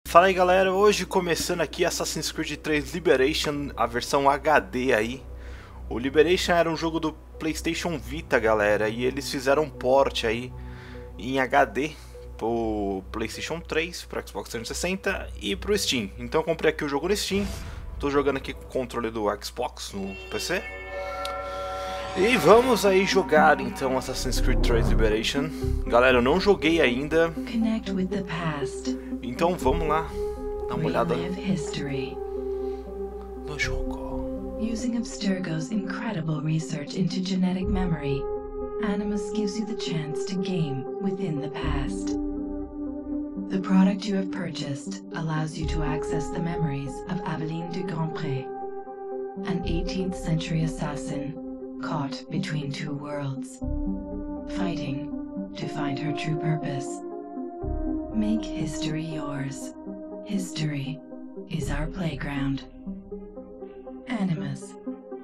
Fala aí galera, hoje começando aqui Assassin's Creed 3 Liberation, a versão HD aí. O Liberation era um jogo do PlayStation Vita, galera, e eles fizeram um port aí em HD pro PlayStation 3, pro Xbox 360 e pro Steam. Então eu comprei aqui o jogo no Steam, tô jogando aqui com o controle do Xbox no PC. E vamos aí jogar então Assassin's Creed 3 Liberation. Galera, eu não joguei ainda. Então vamos lá, dar uma olhada no jogo. Using Abstergo's incredible research into genetic memory, Animus gives you the chance to game within the past. The product you have purchased allows you to access the memories of Aveline de Grandpré, an 18th century assassin caught between two worlds, fighting to find her true purpose. Make history yours. History is our playground. Animus.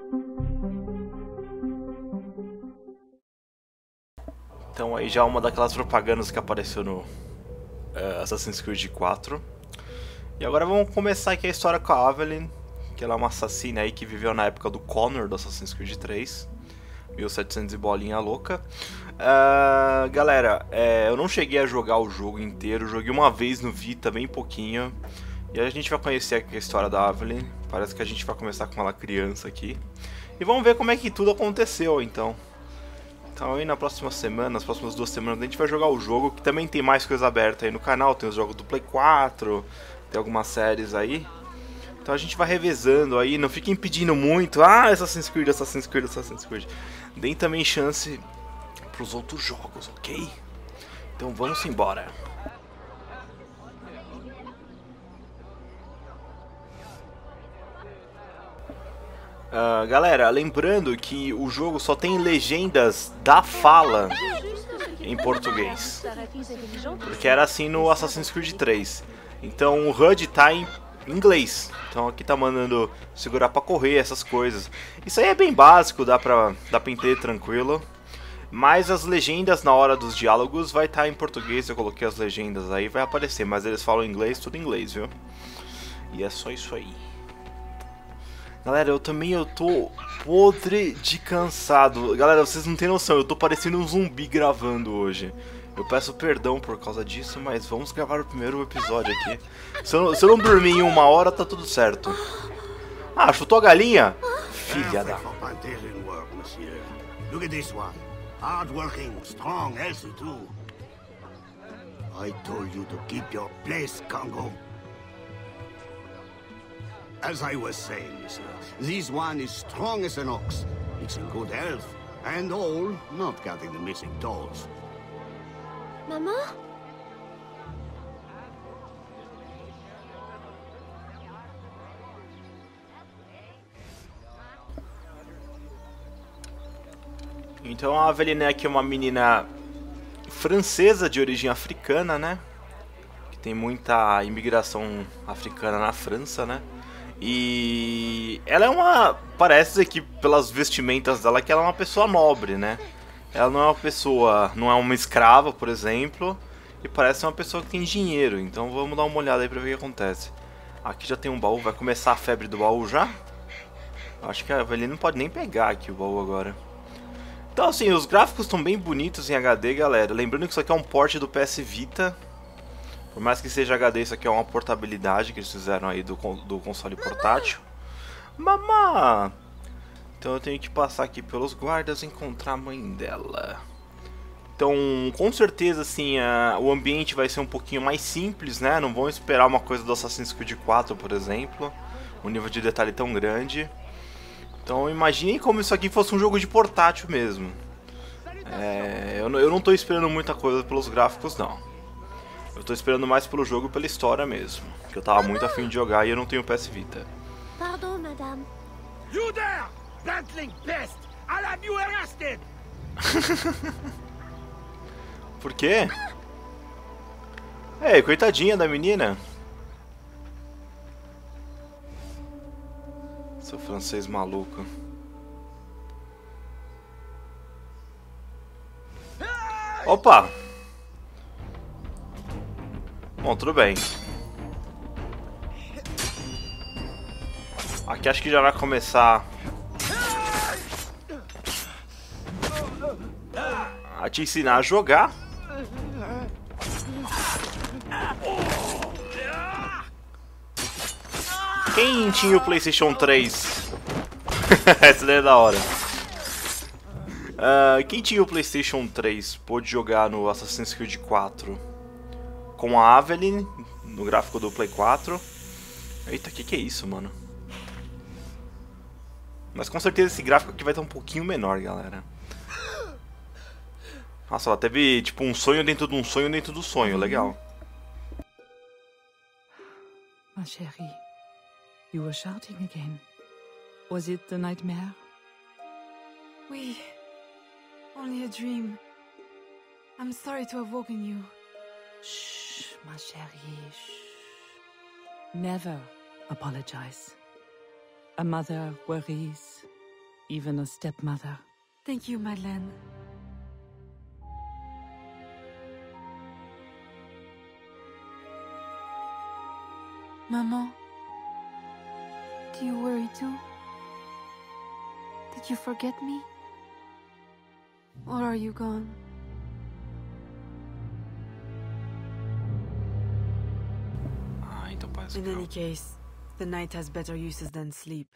Então aí já uma daquelas propagandas que apareceu no Assassin's Creed 4. E agora vamos começar aqui a história com a Aveline, que ela é uma assassina aí que viveu na época do Connor do Assassin's Creed 3. 1700 e bolinha louca. Galera, eu não cheguei a jogar o jogo inteiro, joguei uma vez no Vita, bem pouquinho. E a gente vai conhecer aqui a história da Aveline. Parece que a gente vai começar com ela criança aqui. E vamos ver como é que tudo aconteceu, então. Então aí na próxima semana, nas próximas 2 semanas, a gente vai jogar o jogo, que também tem mais coisa aberta aí no canal. Tem os jogos do Play 4, tem algumas séries aí. Então a gente vai revezando aí, não fiquem pedindo muito, Assassin's Creed, Assassin's Creed, Assassin's Creed. Deem também chance pros outros jogos, ok? Então vamos embora. Galera, lembrando que o jogo só tem legendas da fala em português, porque era assim no Assassin's Creed 3. Então o HUD tá em inglês, então aqui tá mandando segurar pra correr, essas coisas. Isso aí é bem básico, dá pra entender tranquilo. Mas as legendas na hora dos diálogos vai estar em português. Eu coloquei as legendas aí, vai aparecer, mas eles falam inglês, tudo em inglês, viu? E é só isso aí. Galera, eu tô podre de cansado. Galera, vocês não tem noção, eu tô parecendo um zumbi gravando hoje. Eu peço perdão por causa disso, mas vamos gravar o primeiro episódio aqui. Se eu não dormir em 1 hora, tá tudo certo. Chutou a galinha? Filha da... Look at this one. Hard-working, strong, healthy too. I told you to keep your place, Congo. As I was saying, monsieur, this one is strong as an ox. It's in good health, and all, not counting the missing toes. Maman? Então a Aveline aqui é uma menina francesa de origem africana, né? Que tem muita imigração africana na França, né? E ela é uma... Parece aqui pelas vestimentas dela que ela é uma pessoa nobre, né? Ela não é uma pessoa... Não é uma escrava, por exemplo. E parece uma pessoa que tem dinheiro. Então vamos dar uma olhada aí pra ver o que acontece. Aqui já tem um baú. Vai começar a febre do baú já? Acho que a Aveline não pode nem pegar aqui o baú agora. Então assim, os gráficos estão bem bonitos em HD, galera. Lembrando que isso aqui é um port do PS Vita. Por mais que seja HD, isso aqui é uma portabilidade que eles fizeram aí do console portátil. Mamã! Então eu tenho que passar aqui pelos guardas e encontrar a mãe dela. Então, com certeza, assim, o ambiente vai ser um pouquinho mais simples, né? Não vão esperar uma coisa do Assassin's Creed 4, por exemplo. Um nível de detalhe tão grande. Então imaginem como isso aqui fosse um jogo de portátil mesmo. Eu não estou esperando muita coisa pelos gráficos, não. Eu estou esperando mais pelo jogo e pela história mesmo. Que eu tava muito afim de jogar e eu não tenho PS Vita. Pardon, madame. You there! Bantling pest! I'll have you arrested! Por quê? Ei, coitadinha da menina. Seu francês maluco. Opa! Bom, tudo bem. Aqui acho que já vai começar a te ensinar a jogar. Quem tinha o PlayStation 3? Essa daí é da hora. Quem tinha o PlayStation 3 pôde jogar no Assassin's Creed 4 com a Aveline no gráfico do Play 4. Eita, que é isso, mano? Mas com certeza esse gráfico aqui vai estar um pouquinho menor, galera. Nossa, ela teve tipo um sonho dentro de um sonho dentro do sonho, legal. Ma chérie, you were shouting again. Was it the nightmare? Oui. Only a dream. I'm sorry to have woken you. Shh, ma chérie, shh. Never apologize. A mother worries, even a stepmother. Thank you, Madeleine. Maman, do you worry too? Did you forget me? Or are you gone? Ah, então parece In que any case, the night has better uses than sleep.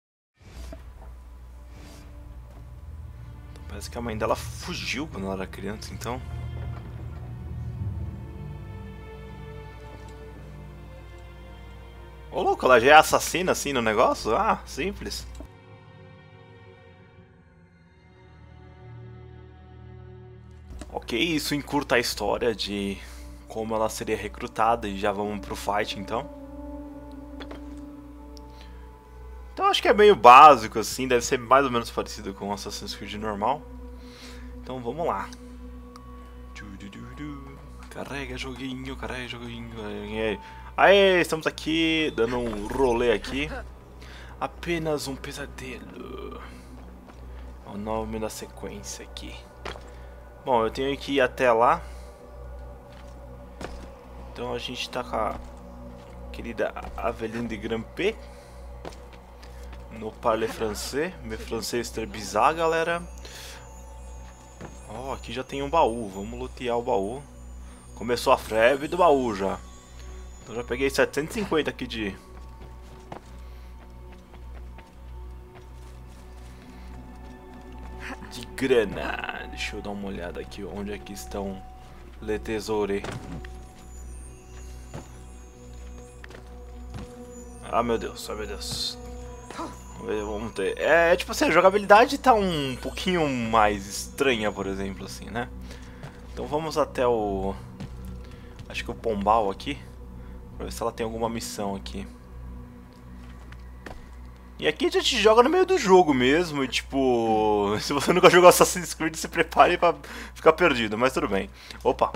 parece que a mãe dela fugiu quando ela era criança, então. Ô louco, ela já é assassina assim no negócio? Ah, simples. Ok, isso encurta a história de como ela seria recrutada e já vamos pro fight então. Então acho que é meio básico assim, deve ser mais ou menos parecido com o Assassin's Creed normal. Então vamos lá. Carrega joguinho, carrega joguinho. Aê, estamos aqui dando um rolê aqui. Apenas um pesadelo. É o nome da sequência aqui. Bom, eu tenho que ir até lá. Então a gente tá com a querida Aveline de Grampé no parler français. Meu francês é bizarro, galera. Ó, aqui já tem um baú. Vamos lutear o baú. Começou a febre do baú já. Então já peguei 750 aqui de grana. Deixa eu dar uma olhada aqui onde é que estão les tesoures. Ah, meu Deus, ah, meu Deus. Vamos ter. É tipo assim, a jogabilidade tá um pouquinho mais estranha, por exemplo, assim, né? Então vamos até o... acho que o Pombal aqui. Pra ver se ela tem alguma missão aqui. E aqui a gente joga no meio do jogo mesmo, e tipo... se você nunca jogou Assassin's Creed, se prepare pra ficar perdido, mas tudo bem. Opa!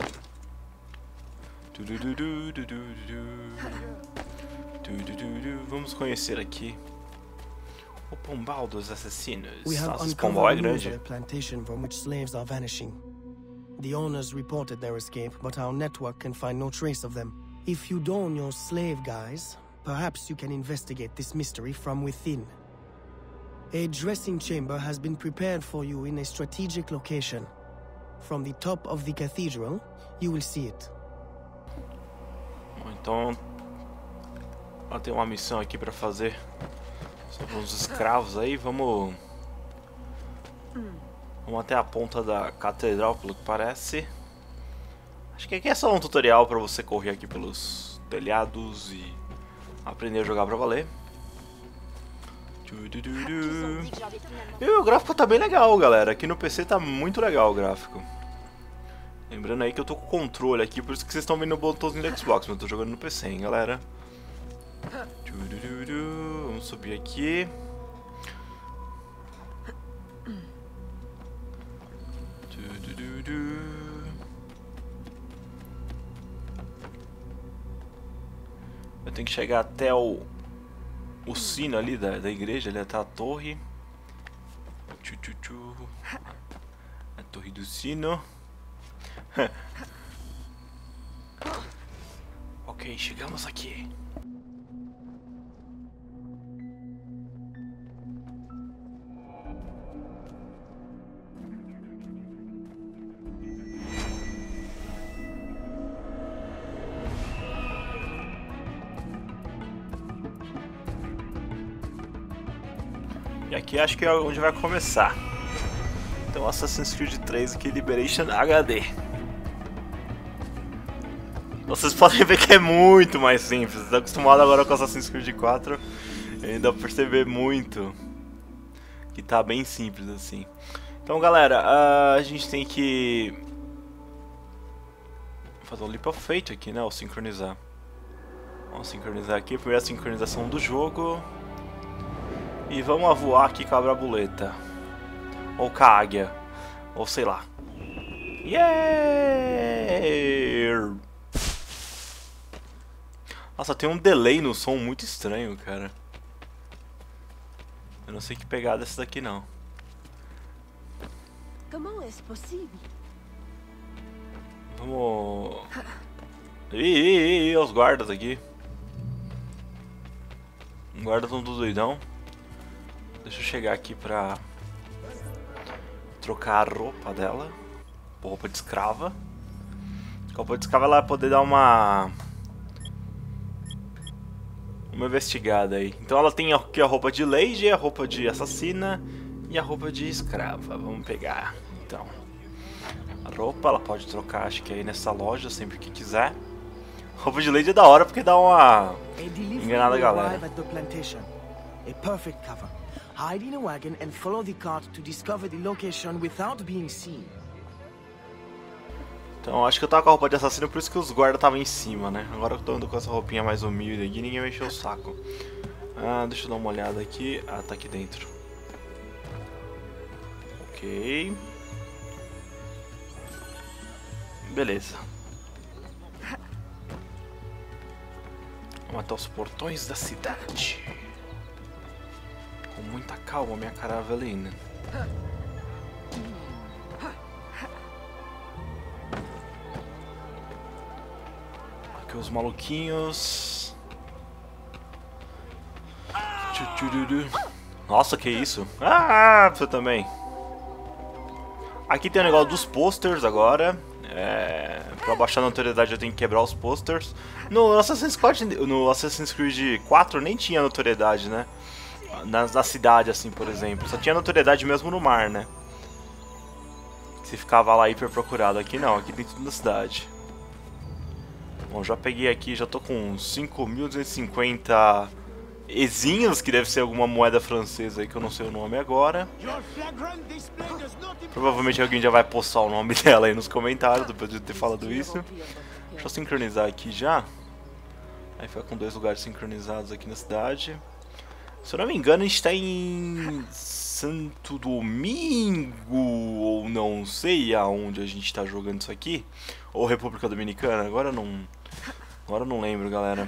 Vamos conhecer aqui o Pombal dos Assassinos. Nossa, esse Pombal é grande. Plantation from which slaves are vanishing. The owners reported their escape, but our network can find no trace of them. If you don your slave guise, perhaps you can investigate this mystery from within. A dressing chamber has been prepared for you in a strategic location. From the top of the cathedral, you will see it. Então, ela tem uma missão aqui pra fazer sobre uns escravos aí. Vamos até a ponta da catedral, pelo que parece. Acho que aqui é só um tutorial pra você correr aqui pelos telhados e aprender a jogar pra valer. E o gráfico tá bem legal, galera. Aqui no PC tá muito legal o gráfico. Lembrando aí que eu tô com o controle aqui, por isso que vocês estão vendo o botãozinho do Xbox, mas eu tô jogando no PC, hein, galera. Vamos subir aqui. Eu tenho que chegar até o sino ali da igreja, ali até a torre. A torre do sino. Ok, chegamos aqui. aqui acho que é onde vai começar. Então Assassin's Creed 3 aqui, Liberation HD. Vocês podem ver que é muito mais simples. Estou acostumado agora com Assassin's Creed 4. Ainda dá pra perceber muito que tá bem simples assim. Então galera, a gente tem que fazer um leap of faith aqui, né? Ou sincronizar. Vamos sincronizar aqui, primeira sincronização do jogo. E vamos a voar aqui com a Brabuleta. Ou com a Águia. Ou sei lá. Yeah! Nossa, tem um delay no som muito estranho, cara. Eu não sei que pegada é essa daqui não. Comment est-ce possible? Vamos... Ih, os guardas aqui. Os guardas estão tudo doidão. Deixa eu chegar aqui pra trocar a roupa dela. Roupa de escrava. A roupa de escrava ela vai poder dar uma investigada aí. Então ela tem aqui a roupa de lady, a roupa de assassina e a roupa de escrava. Vamos pegar então a roupa, ela pode trocar acho que aí nessa loja sempre que quiser. A roupa de lady é da hora porque dá uma enganada galera. A perfect cover. Hide in a wagon and follow the cart to discover the location without being seen. Então acho que eu tava com a roupa de assassino, por isso que os guardas estavam em cima, né? Agora eu tô andando com essa roupinha mais humilde aqui, ninguém vai encher o saco. Deixa eu dar uma olhada aqui. Tá aqui dentro. Ok. Beleza. Vamos até os portões da cidade. Com muita calma, minha caravelina. Aqui os maluquinhos. Nossa, que isso? Você também. Aqui tem o negócio dos posters agora. Pra baixar a notoriedade eu tenho que quebrar os posters. No Assassin's Creed 4 nem tinha notoriedade, né? Na cidade, assim, por exemplo. Só tinha notoriedade mesmo no mar, né? Você ficava lá hiper procurado. Aqui não, aqui tem tudo na cidade. Bom, já peguei aqui, já tô com 5.250 ezinhos, que deve ser alguma moeda francesa aí que eu não sei o nome agora. Provavelmente alguém já vai postar o nome dela aí nos comentários depois de eu ter falado isso. Deixa eu sincronizar aqui já. Aí fica com 2 lugares sincronizados aqui na cidade. Se eu não me engano, a gente tá em Santo Domingo, ou não sei aonde a gente tá jogando isso aqui. Ou República Dominicana, agora eu não lembro, galera.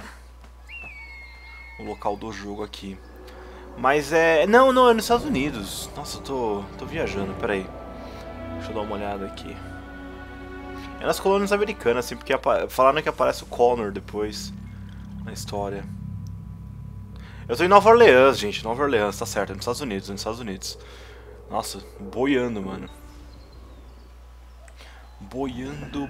O local do jogo aqui. Mas não, é nos Estados Unidos. Nossa, eu tô viajando, peraí. Deixa eu dar uma olhada aqui. É nas colônias americanas, assim, porque falaram que aparece o Connor depois na história. Eu tô em Nova Orleans, gente. Nova Orleans, tá certo. É nos Estados Unidos. Nossa, boiando, mano. Boiando.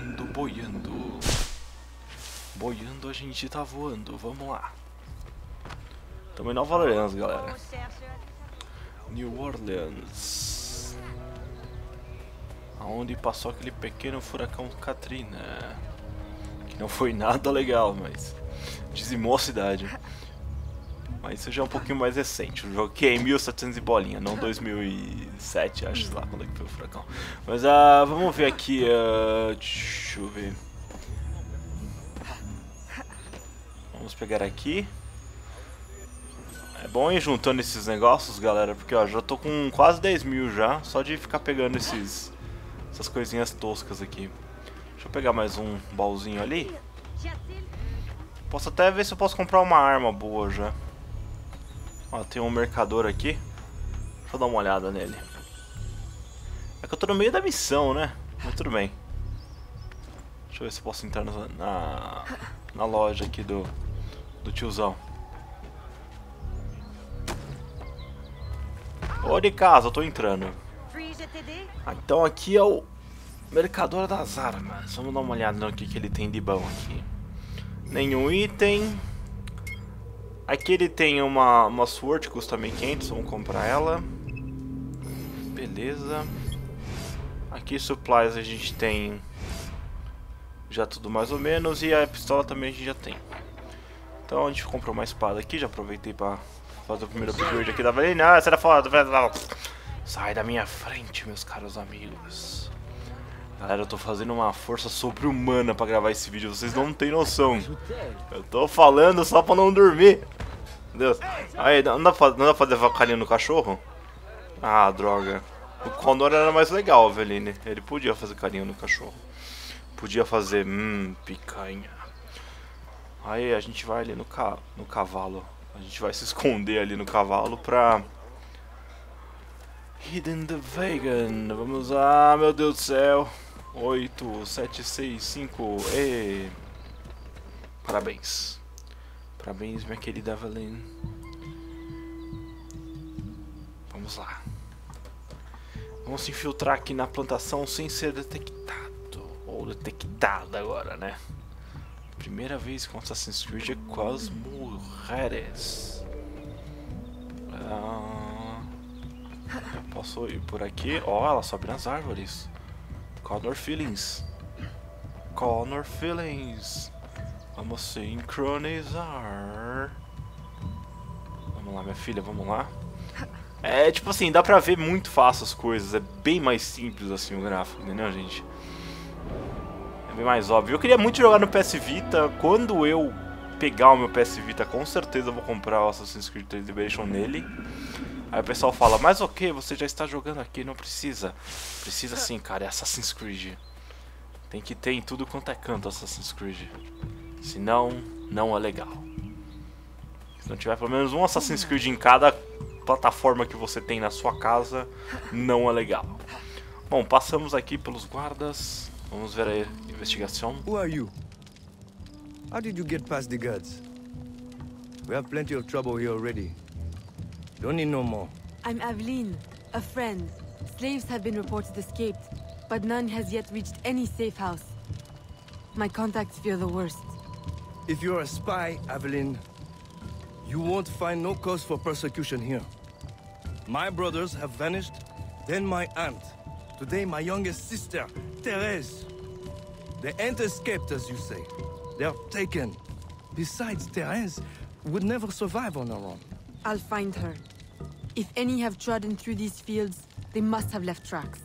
Boiando, a gente tá voando. Vamos lá. Tamo em Nova Orleans, galera. New Orleans. Aonde passou aquele pequeno furacão Katrina. Que não foi nada legal, mas dizimou a cidade. Mas isso já é um pouquinho mais recente. O jogo que é em 1700 e bolinha, não 2007, acho, sei lá quando é que foi o furacão. Mas vamos ver aqui. Deixa eu ver. Vamos pegar aqui. É bom ir juntando esses negócios, galera, porque ó, já tô com quase 10 mil já, só de ficar pegando essas coisinhas toscas aqui. Deixa eu pegar mais um baúzinho ali. Posso até ver se eu posso comprar uma arma boa já. Ó, tem um mercador aqui. Deixa eu dar uma olhada nele. É que eu tô no meio da missão, né? Mas tudo bem. Deixa eu ver se eu posso entrar na loja aqui do tiozão. Ô de casa, eu tô entrando. Então aqui é o mercador das armas. Vamos dar uma olhada no que ele tem de bom aqui. Nenhum item. Aqui ele tem uma sword que custa 1.500, vamos comprar ela. Beleza. Aqui supplies a gente tem já tudo mais ou menos, e a pistola também a gente já tem. Então a gente comprou uma espada aqui, já aproveitei pra fazer o primeiro upgrade aqui da Valina. Ah, sai da foto, sai da minha frente, meus caros amigos. Galera, eu tô fazendo uma força sobre-humana pra gravar esse vídeo, vocês não tem noção. Eu tô falando só pra não dormir. Meu Deus. Aí, não dá pra fazer carinho no cachorro? Ah, droga. O Condor era mais legal, Aveline. Ele podia fazer carinho no cachorro. Podia fazer, picanha. Aí a gente vai ali no cavalo. A gente vai se esconder ali no cavalo pra... Hidden the Vegan. Vamos lá, meu Deus do céu. 8, 7, 6, 5. E... Parabéns. Parabéns, minha querida Aveline. Vamos lá. Vamos se infiltrar aqui na plantação sem ser detectado. Ou detectado agora, né? Primeira vez com Assassin's Creed com as mulheres. Posso ir por aqui? Ó, ela sobe nas árvores. Connor Feelings. Connor Feelings. Vamos sincronizar. Vamos lá, minha filha, vamos lá. É, tipo assim, dá pra ver muito fácil as coisas. É bem mais simples assim o gráfico, entendeu, gente? É bem mais óbvio. Eu queria muito jogar no PS Vita. Quando eu pegar o meu PS Vita, com certeza eu vou comprar o Assassin's Creed 3 Liberation nele. Aí o pessoal fala, mas ok, você já está jogando aqui, não precisa. Precisa sim, cara, é Assassin's Creed. Tem que ter em tudo quanto é canto Assassin's Creed. Senão, não é legal. Se não tiver pelo menos um Assassin's Creed em cada plataforma que você tem na sua casa, não é legal. Bom, passamos aqui pelos guardas. Vamos ver a investigação. Who are you? How did you get past the guards? We have plenty of trouble here already. Don't need no more. I'm Aveline, a friend. Slaves have been reported escaped, but none has yet reached any safe house. My contacts fear the worst. If you're a spy, Aveline, you won't find no cause for persecution here. My brothers have vanished, then my aunt. Today, my youngest sister, Therese. They ain't escaped, as you say. They're taken. Besides, Therese would never survive on her own. I'll find her. If any have trodden through these fields, they must have left tracks.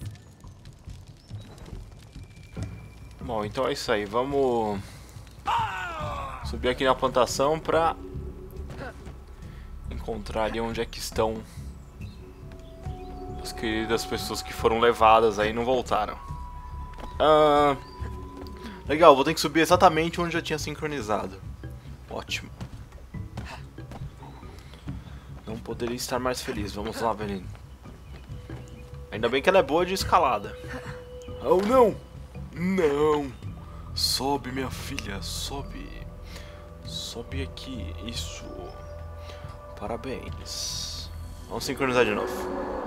Bom, então é isso aí. Vamos subir aqui na plantação pra encontrar ali onde é que estão as queridas pessoas que foram levadas aí e não voltaram. Legal, vou ter que subir exatamente onde eu tinha sincronizado. Ótimo. Não poderia estar mais feliz. Vamos lá, Aveline. Ainda bem que ela é boa de escalada. Oh, não! Não! Sobe, minha filha, sobe. Sobe aqui, isso. Parabéns. Vamos sincronizar de novo.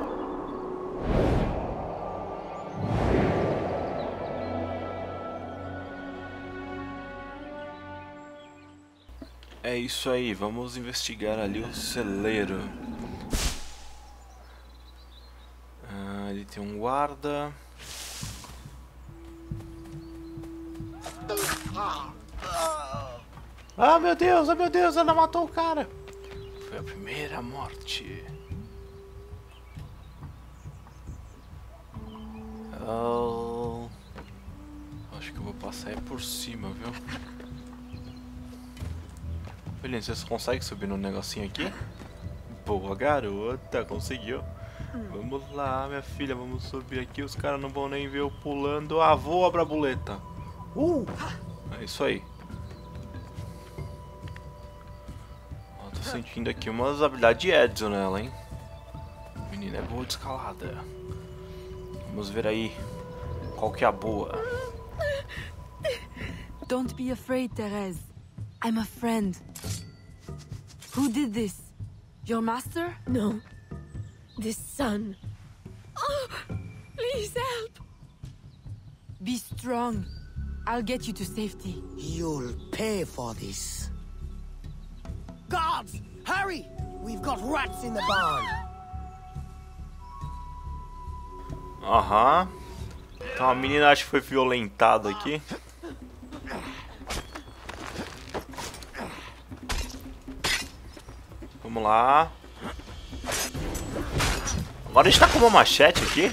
É isso aí, vamos investigar ali o celeiro. Ele tem um guarda. Ah, meu Deus, ela matou o cara. Foi a primeira morte. Acho que eu vou passar aí por cima, viu? Beleza, você consegue subir no negocinho aqui? Boa, garota, conseguiu. Vamos lá, minha filha, vamos subir aqui. Os caras não vão nem ver eu pulando. Ah, vou abrir a boleta. É isso aí. Ó, tô sentindo aqui umas habilidades de Edson nela, hein? A menina é boa de escalada. Vamos ver aí qual que é a boa. Don't be afraid, Therese. I'm a friend. Who did this? Your master? No. This son. Oh, please help. Be strong. I'll get you to safety. You'll pay for this. Guards! Hurry! We've got rats in the barn. Aham. Então a menina acho que foi violentada aqui. Vamos lá. Agora a gente tá com uma machete aqui.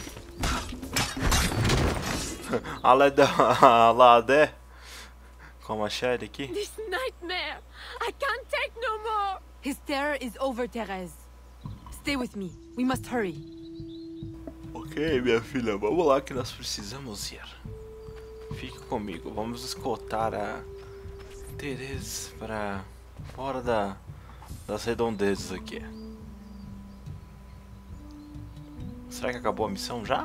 A Ladé com a machete aqui. This nightmare! I can't take no more! His terror is over, Therese. Stay with me. We must hurry. Ok, minha filha, vamos lá que nós precisamos ir. Fique comigo, vamos escoltar a Therese para fora das redondezas aqui. Será que acabou a missão já?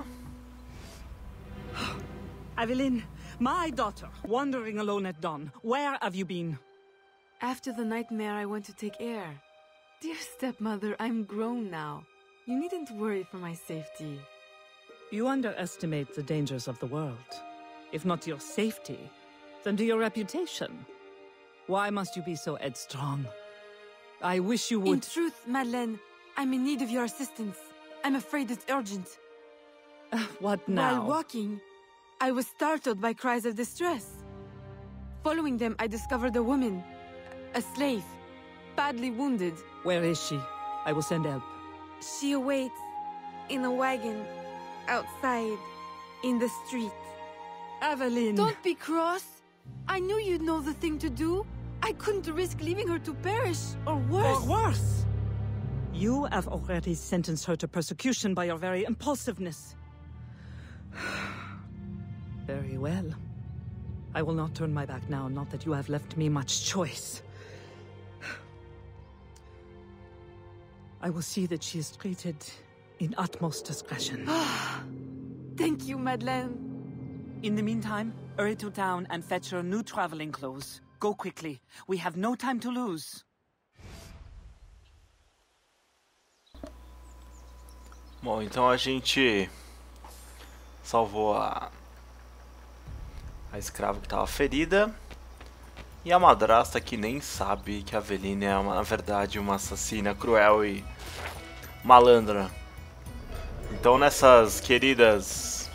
Aveline, my daughter, wandering alone at dawn. Where have you been? After the nightmare, I went to take air. Dear stepmother, I'm grown now. You needn't worry for my safety. You underestimate the dangers of the world. If not your safety, then to your reputation. Why must you be so headstrong? I wish you would... In truth, Madeleine, I'm in need of your assistance. I'm afraid it's urgent. What now? While walking, I was startled by cries of distress. Following them, I discovered a woman, a slave, badly wounded. Where is she? I will send help. She awaits in a wagon, outside, in the street. Aveline! Don't be cross. I knew you'd know the thing to do. I couldn't risk leaving her to perish, or worse. Or worse! You have already sentenced her to persecution by your very impulsiveness. Very well. I will not turn my back now, not that you have left me much choice. I will see that she is treated in utmost discretion. Thank you, Madeleine. In the meantime, hurry to town and fetch her new traveling clothes. Go quickly. We have no time to lose. Bom, então a gente salvou a escrava que estava ferida. E a madrasta que nem sabe que a Aveline é, na verdade, uma assassina cruel e malandra. Então nessas queridas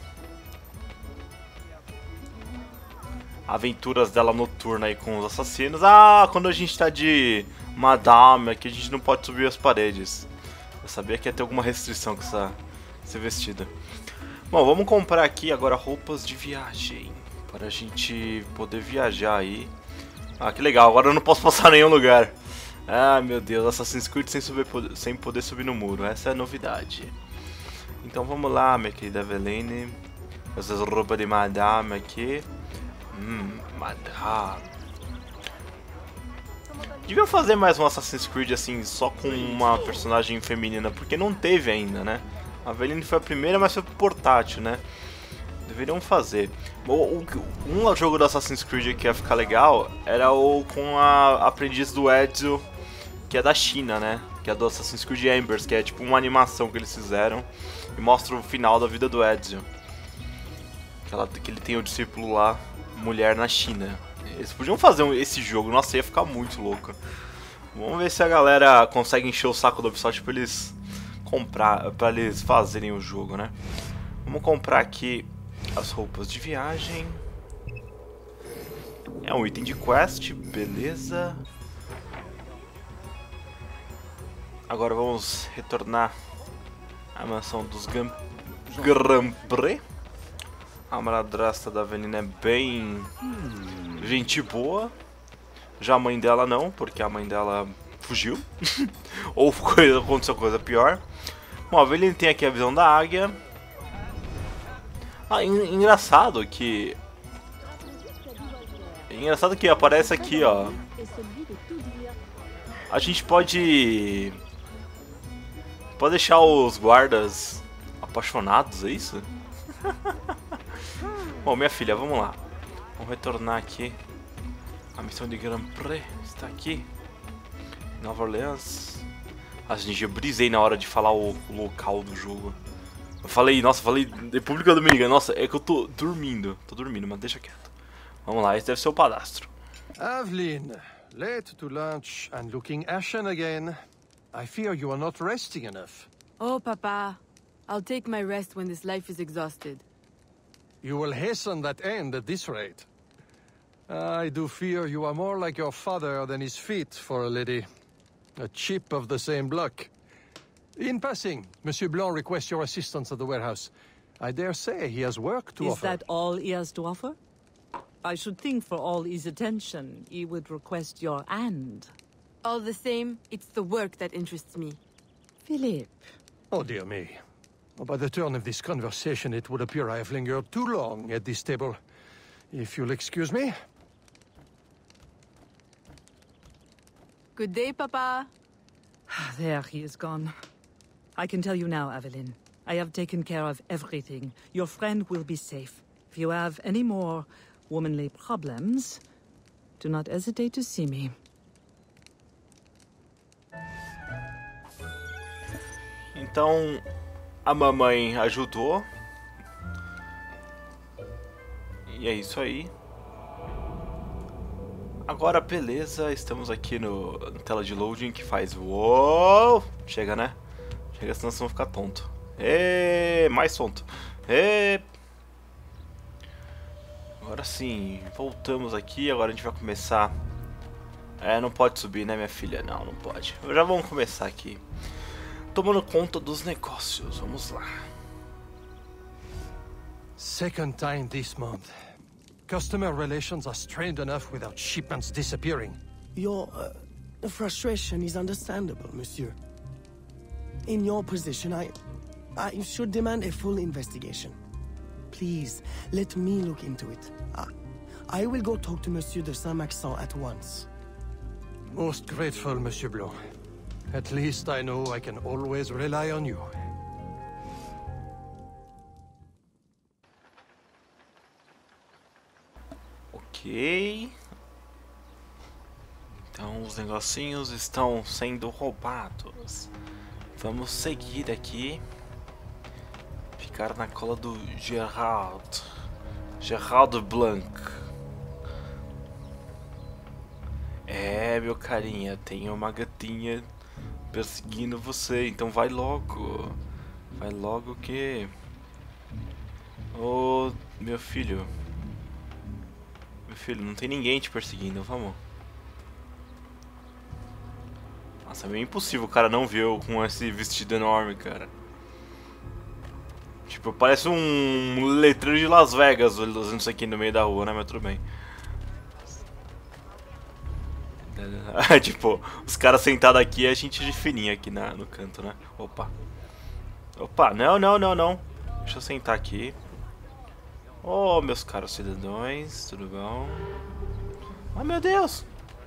aventuras dela noturna aí com os assassinos. Ah, quando a gente tá de madame aqui a gente não pode subir as paredes. Eu sabia que ia ter alguma restrição com esse vestido. Bom, vamos comprar aqui agora roupas de viagem para a gente poder viajar aí. Ah, que legal, agora eu não posso passar em nenhum lugar. Ah, meu Deus, Assassin's Creed sem poder subir no muro, essa é a novidade. Então vamos lá, minha querida Aveline. Essas roupas de madame aqui. Madame. Deviam fazer mais um Assassin's Creed assim, só com uma personagem feminina, porque não teve ainda, né? A Aveline foi a primeira, mas foi pro portátil, né? Deveriam fazer. Um jogo do Assassin's Creed que ia ficar legal era o com a aprendiz do Ezio, que é da China, né? Que é do Assassin's Creed Embers, que é tipo uma animação que eles fizeram e mostra o final da vida do Ezio. Que ele tem o discípulo lá, mulher na China. Eles podiam fazer esse jogo, nossa, ia ficar muito louco. Vamos ver se a galera consegue encher o saco do Ubisoft pra eles fazerem o jogo, né? Vamos comprar aqui as roupas de viagem. É um item de quest, beleza. Agora vamos retornar à mansão dos Grandpré. A madrasta da Aveline é bem gente boa. Já a mãe dela não, porque a mãe dela fugiu. Ou aconteceu coisa pior. Bom, a Aveline tem aqui a visão da águia. Ah, engraçado que aparece aqui, ó. A gente pode deixar os guardas apaixonados, é isso? Bom, minha filha, vamos lá. Vamos retornar aqui. A missão de Grandpré está aqui. Nova Orleans. Ah, gente, eu brisei na hora de falar o local do jogo. Eu falei República Dominicana. Nossa, é que eu tô dormindo. Mas deixa quieto. Vamos lá, esse deve ser o padastro. Aveline, late to lunch and looking ashen again. I fear you are not resting enough. Oh, Papa. I'll take my rest when this life is exhausted. You will hasten that end at this rate. I do fear you are more like your father than his feet for a lady. A chip of the same block. In passing, Monsieur Blanc requests your assistance at the warehouse. I dare say he has work to offer. Is that all he has to offer? I should think for all his attention, he would request your hand. All the same, it's the work that interests me. Philippe. Oh, dear me. By the turn of this conversation, it would appear I have lingered too long at this table. If you'll excuse me. Good day, Papa. There, he is gone. I can tell you now, Aveline. I have taken care of everything. Your friend will be safe. If you have any more womanly problems, do not hesitate to see me. Então, a mamãe ajudou. E é isso aí. Agora, beleza, estamos aqui na tela de loading que faz... Uou! Chega, né? Chega, senão vocês vão ficar tonto. Mais tonto. Agora sim, voltamos aqui. Agora a gente vai começar... não pode subir, né, minha filha? Não, não pode. Já vamos começar aqui. Tomando conta dos negócios. Vamos lá. Second time this month. Customer relations are strained enough without shipments disappearing. Your frustration is understandable, monsieur. In your position, I should demand a full investigation. Please, let me look into it. I will go talk to Monsieur de Saint-Maxent at once. Most grateful, Monsieur Blanc. At least I know I can always rely on you. Ok. Então os negocinhos estão sendo roubados. Vamos seguir aqui. Ficar na cola do Gerald Blanc. Meu carinha, tem uma gatinha perseguindo você, então vai logo. Vai logo que... Ô, meu filho. Meu filho, não tem ninguém te perseguindo, vamos. Nossa, é meio impossível o cara não ver eu com esse vestido enorme, cara. Tipo, parece um letreiro de Las Vegas usando isso aqui no meio da rua, né? Mas tudo bem. Tipo, os caras sentados aqui é gente de fininha aqui no canto, né? Opa. Opa, não. Deixa eu sentar aqui. Oh, meus caros cidadãos, tudo bom? Ai, meu Deus!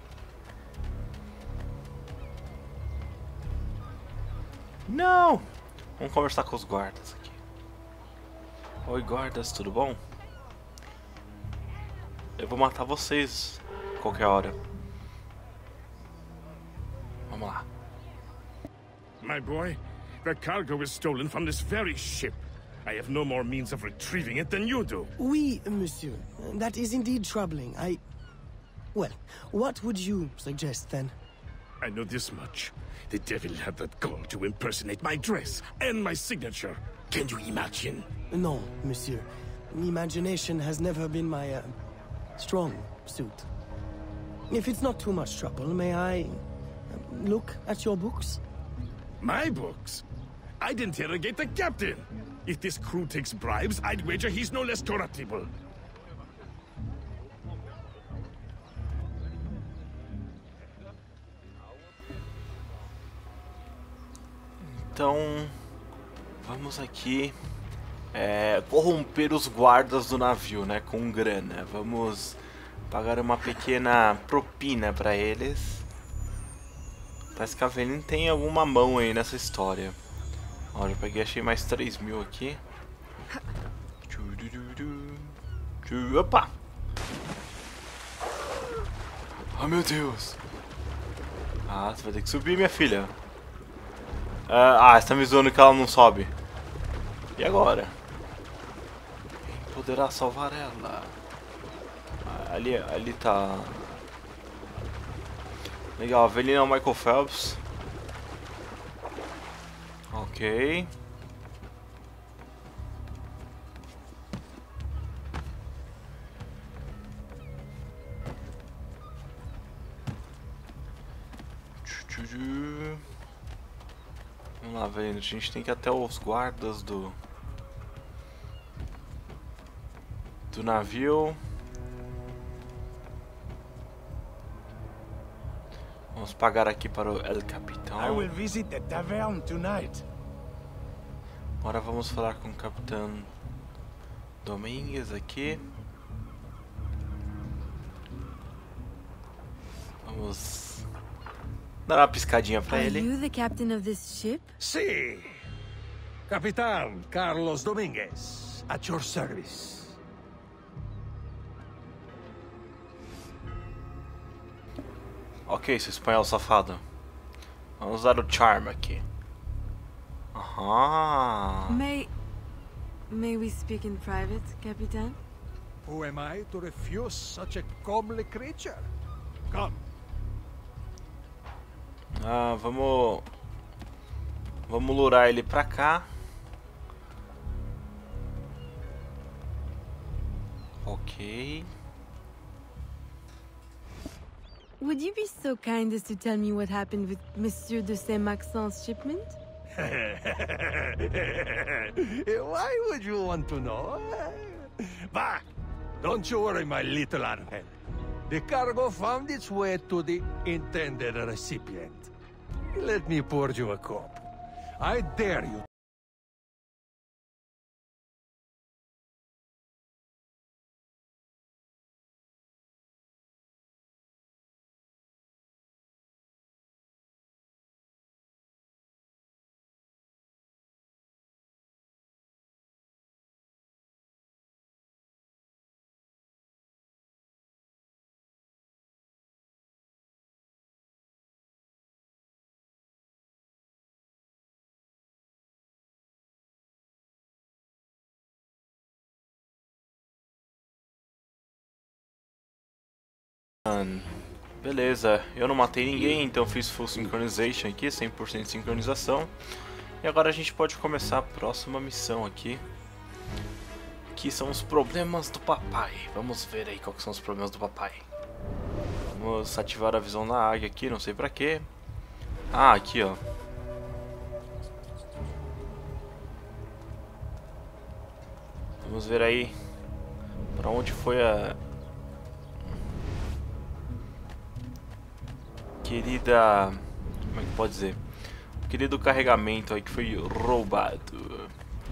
Não! Vamos conversar com os guardas aqui. Oi, guardas, tudo bom? Eu vou matar vocês qualquer hora. Vamos lá. My boy, the cargo was stolen from this very ship. I have no more means of retrieving it than you do. Oui, monsieur. That is indeed troubling. Well, what would you suggest then? I know this much. The devil had that gall to impersonate my dress and my signature. Can you imagine? No, monsieur. Imagination has never been my, strong suit. If it's not too much trouble, may I look at your books? My books? I'd interrogate the captain. If this crew takes bribes, I'd wager he's no less corruptible. Então, vamos aqui corromper os guardas do navio, né, com grana. Vamos pagar uma pequena propina para eles. Parece que a Aveline tem alguma mão aí nessa história. Ó, já peguei, achei mais 3.000 aqui. Opa! Oh, meu Deus! Ah, você vai ter que subir, minha filha. Você tá me zoando que ela não sobe. E agora? Quem poderá salvar ela? Ali tá... Legal, a Aveline é o Michael Phelps. Ok. Vamos lá, velho. A gente tem que ir até os guardas do navio. Vamos pagar aqui para o El Capitão. I will visit the tavern tonight. Agora vamos falar com o Capitão Domingues aqui. Vamos dar uma piscadinha pra Are ele. you the captain of this ship? Sí. Capitán Carlos Domínguez, at your service. Ok, seu espanhol safado. Vamos usar o charm aqui. Aham. May we speak in private, Capitan? Who am I to refuse such a comely creature? Come. Ah, vamos lurar ele pra cá. Ok. Would you be so kind as to tell me what happened with Monsieur de Saint-Maxent's shipment? Why would you want to know? Bah! Don't you worry, my little Angel. The cargo found its way to the intended recipient. Let me pour you a cup. I dare you. Beleza, eu não matei ninguém, então fiz full synchronization aqui, 100% de sincronização. E agora a gente pode começar a próxima missão aqui, que são os problemas do papai. Vamos ver aí quais são os problemas do papai. Vamos ativar a visão da águia aqui, não sei pra quê. Ah, aqui ó. Vamos ver aí pra onde foi a querida, como é que pode dizer? O querido carregamento aí que foi roubado.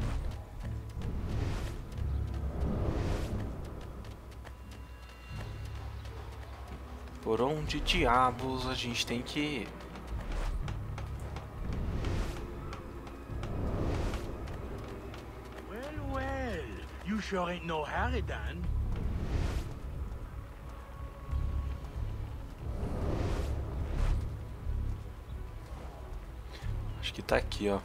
Por onde diabos a gente tem que ir? Well, you sure ain't no Harridan. Acho que tá aqui, ó.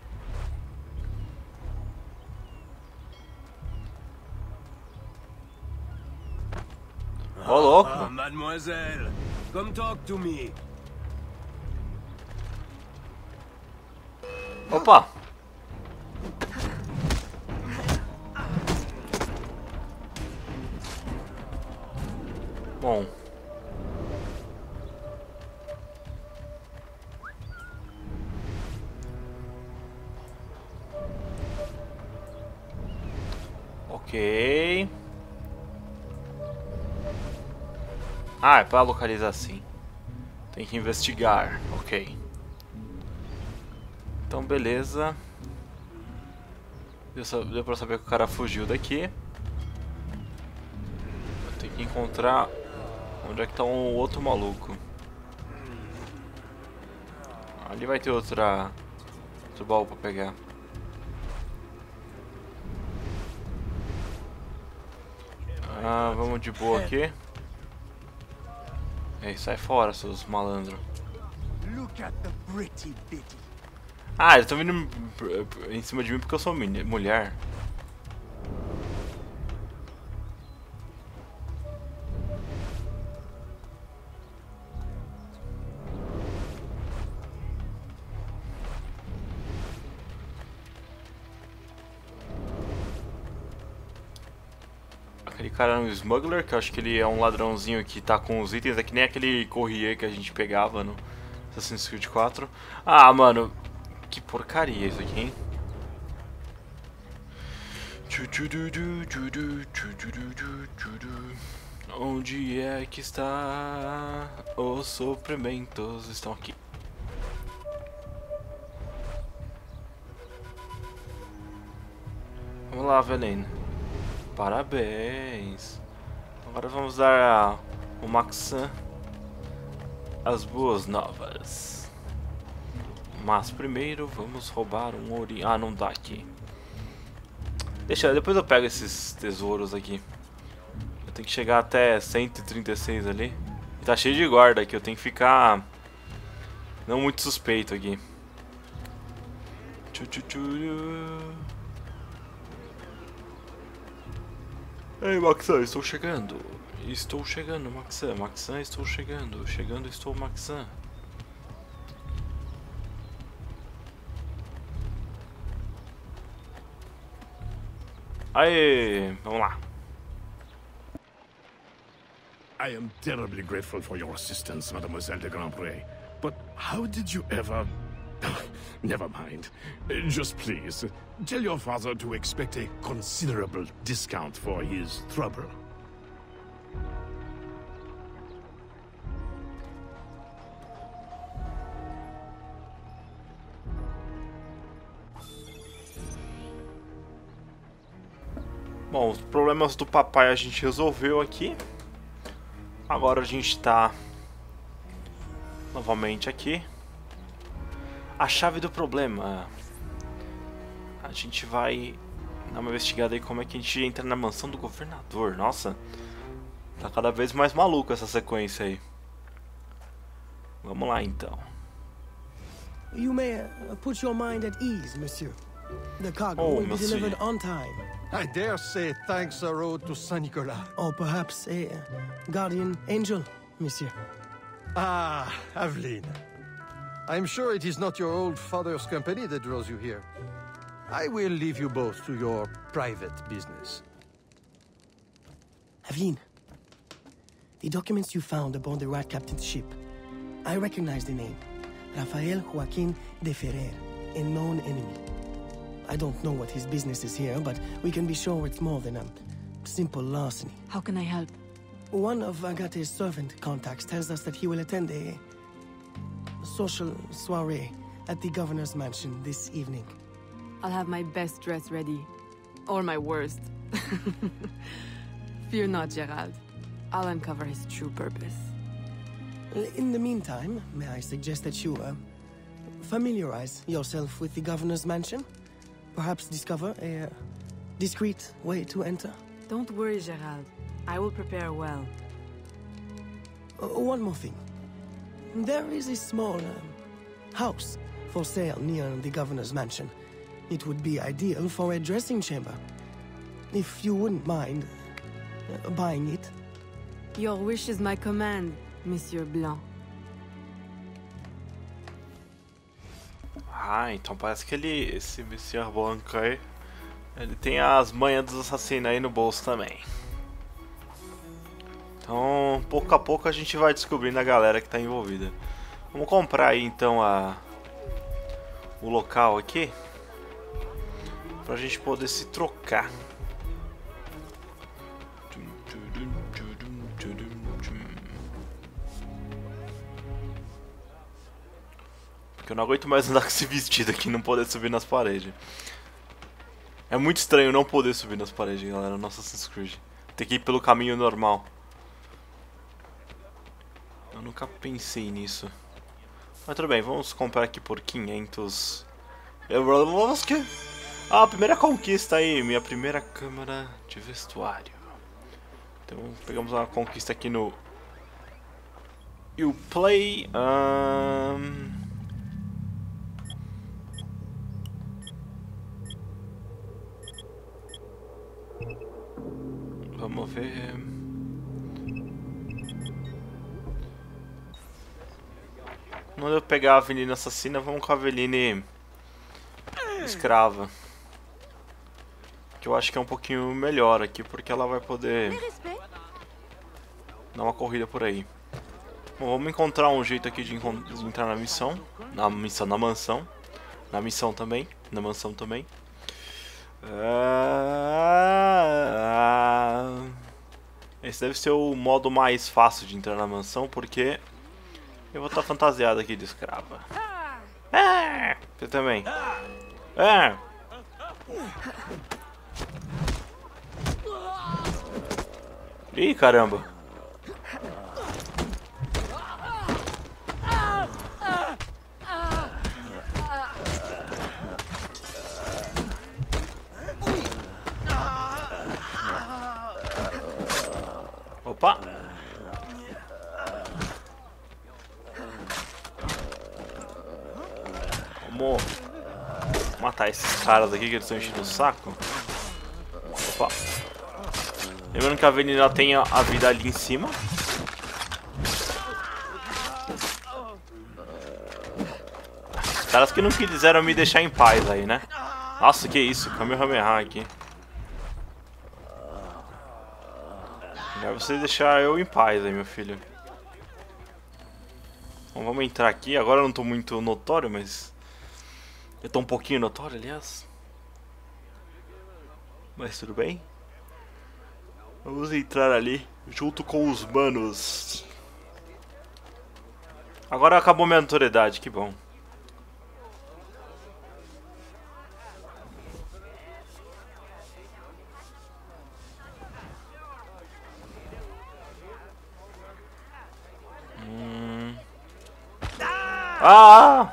Ô, louco! Mademoiselle, come talk to me. Opa! Bom. Ok. Ah, é pra localizar assim. Tem que investigar. Ok. Então, beleza. Deu pra saber que o cara fugiu daqui. Eu tenho que encontrar onde é que tá um outro maluco. Ali vai ter outro baú pra pegar. Ah, vamos de boa aqui. Ei, sai fora, seus malandros. Ah, eles estão vindo em cima de mim porque eu sou mulher. Aquele cara é um smuggler, que eu acho que ele é um ladrãozinho que tá com os itens. É que nem aquele courrier que a gente pegava no Assassin's Creed 4. Ah, mano, que porcaria isso aqui, hein? Onde é que está? Os suprimentos estão aqui. Vamos lá, Evelyn. Parabéns. Agora vamos dar ao Maxan as boas novas. Mas primeiro vamos roubar um ourinho. Ah, não dá aqui. Deixa, depois eu pego esses tesouros aqui. Eu tenho que chegar até 136 ali. E tá cheio de guarda aqui, eu tenho que ficar não muito suspeito aqui. Ei, Maxan, estou chegando. Estou chegando, Maxan. Maxan, estou chegando. Chegando, estou, Maxan. Aê, vamos lá. I am terribly grateful for your assistance, Mademoiselle de Grandpré. But how did you ever... Never mind. Just please, tell your father to expect a considerable discount for his trouble. Bom, os problemas do papai a gente resolveu aqui. Agora a gente tá novamente aqui. A chave do problema. A gente vai dar uma investigada aí como é que a gente entra na mansão do governador. Nossa, tá cada vez mais maluco essa sequência aí. Vamos lá então. You may put your mind at ease, monsieur. The cargo will be delivered on time. I dare say thanks are owed to Saint Nicolas. Or perhaps a guardian angel, monsieur. Ah, Aveline. I'm sure it is not your old father's company that draws you here. I will leave you both to your private business. Aveline, the documents you found aboard the Rat Captain's ship. I recognize the name. Rafael Joaquin de Ferrer, a known enemy. I don't know what his business is here, but we can be sure it's more than a simple larceny. How can I help? One of Agate's servant contacts tells us that he will attend a social soiree at the governor's mansion this evening. I'll have my best dress ready. Or my worst. Fear not, Gerald. I'll uncover his true purpose. In the meantime, may I suggest that you familiarize yourself with the governor's mansion? Perhaps discover a discreet way to enter? Don't worry, Gerald. I will prepare well. One more thing. There is a small house for sale near the governor's mansion. It would be ideal for a dressing chamber. If you wouldn't mind buying it. Your wish is my command, Monsieur Blanc. Ah, então parece que esse Monsieur Blanc aí, ele tem as manhas dos assassinos aí no bolso também. Então, pouco a pouco a gente vai descobrindo a galera que tá envolvida. Vamos comprar aí então o local aqui, pra gente poder se trocar. Porque eu não aguento mais andar com esse vestido aqui e não poder subir nas paredes. É muito estranho não poder subir nas paredes, galera, no Assassin's Creed. Tem que ir pelo caminho normal. Eu nunca pensei nisso. Mas tudo bem, vamos comprar aqui por 500... Ah, a primeira conquista aí, minha primeira câmara de vestuário. Então pegamos uma conquista aqui no Uplay. Vamos ver. Não deu pegar a Aveline assassina, vamos com a Aveline escrava. Que que eu acho que é um pouquinho melhor aqui, porque ela vai poder dar uma corrida por aí. Bom, vamos encontrar um jeito aqui de entrar na missão. Na mansão. Na missão também. Na mansão também. Esse deve ser o modo mais fácil de entrar na mansão, porque eu vou estar fantasiado aqui de escrava. Você também. Ih, caramba. Opa! Vamos matar esses caras aqui que eles estão enchendo o saco. Opa! Lembrando que a Avelina tem a vida ali em cima. Os caras que não quiseram me deixar em paz aí, né? Nossa, que isso, Kamehameha aqui. Melhor você deixar eu em paz aí, meu filho. Bom, vamos entrar aqui. Agora eu não tô muito notório, mas... eu tô um pouquinho notório, aliás. Mas tudo bem. Vamos entrar ali, junto com os manos. Agora acabou minha notoriedade, que bom. Ah!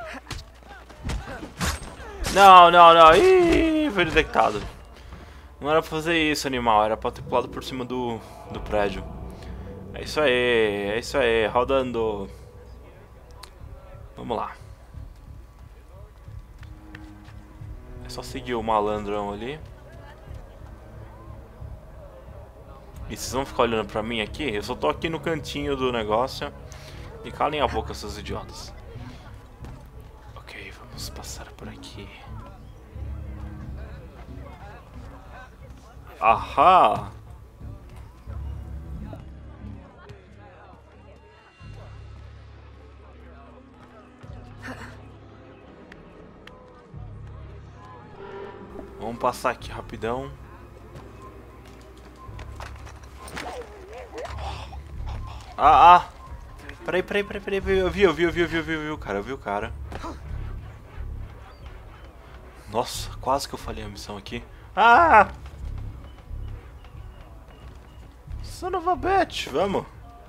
Não, não, não. Ih, foi detectado. Não era pra fazer isso, animal. Era pra ter pulado por cima do prédio. É isso aí. Rodando. Vamos lá. É só seguir o malandrão ali. E vocês vão ficar olhando pra mim aqui? Eu só tô aqui no cantinho do negócio. E calem a boca, seus idiotas. Ok, vamos passar por aqui. Ahá! Vamos passar aqui rapidão. Ah! Peraí. Eu vi o cara. Nossa, quase que eu falhei a missão aqui. Ah! Son of a bitch! Vamos!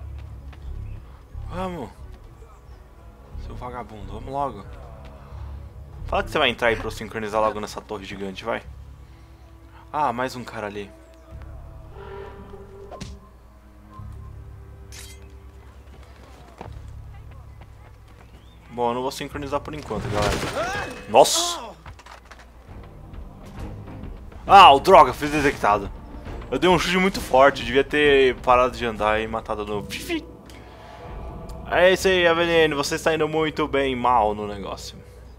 Seu vagabundo, vamos logo. Fala que você vai entrar aí pra eu sincronizar logo nessa torre gigante, vai. Ah, mais um cara ali. Bom, eu não vou sincronizar por enquanto, galera. Nossa! Ah, o droga, fui detectado. Eu dei um chute muito forte, devia ter parado de andar e matado no... É isso aí, Avelino, você está indo muito bem mal no negócio.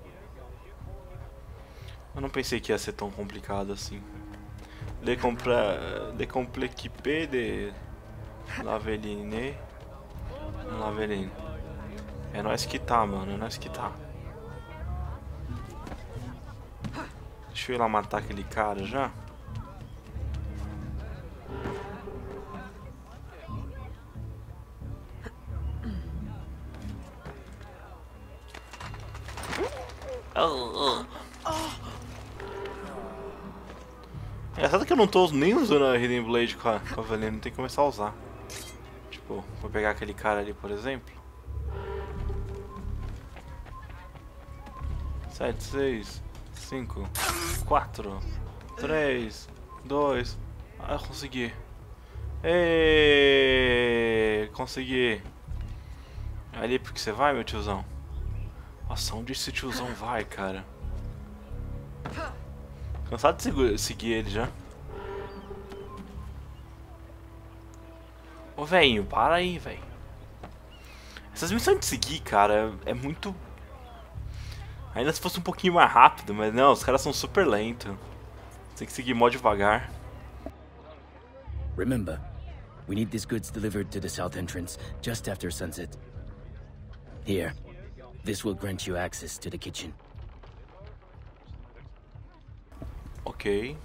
Eu não pensei que ia ser tão complicado assim. Le compliqué de l'Aveline. L'Aveline. É nós que tá, mano. É nós que tá. Deixa eu ir lá matar aquele cara já. É certo que eu não tô nem usando a Hidden Blade com a Avelina. Tem que começar a usar. Tipo, vou pegar aquele cara ali, por exemplo. 7, 6, 5, 4, 3, 2... Ah, consegui. Êêêê, consegui. Ali porque você vai, meu tiozão? Nossa, onde esse tiozão vai, cara? Cansado de seguir ele já. Ô, velho, para aí, velho. Essas missões de seguir, cara, é muito... Ainda se fosse um pouquinho mais rápido, mas não, os caras são super lentos. Tem que seguir mó devagar. Remember, we need these goods delivered to the south entrance just after sunset. Here, this will grant you access to the kitchen. Ok.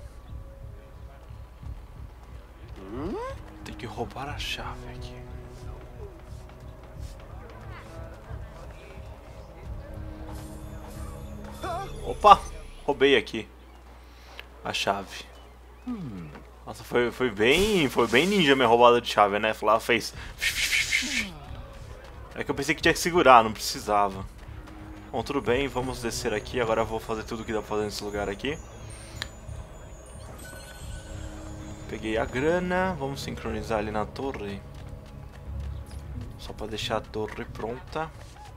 Tem que roubar a chave aqui. Opa! Roubei aqui a chave. Nossa, foi bem ninja minha roubada de chave, né? Ela fez... É que eu pensei que tinha que segurar, não precisava. Bom, tudo bem, vamos descer aqui. Agora eu vou fazer tudo que dá pra fazer nesse lugar aqui. Peguei a grana, vamos sincronizar ali na torre. Só pra deixar a torre pronta.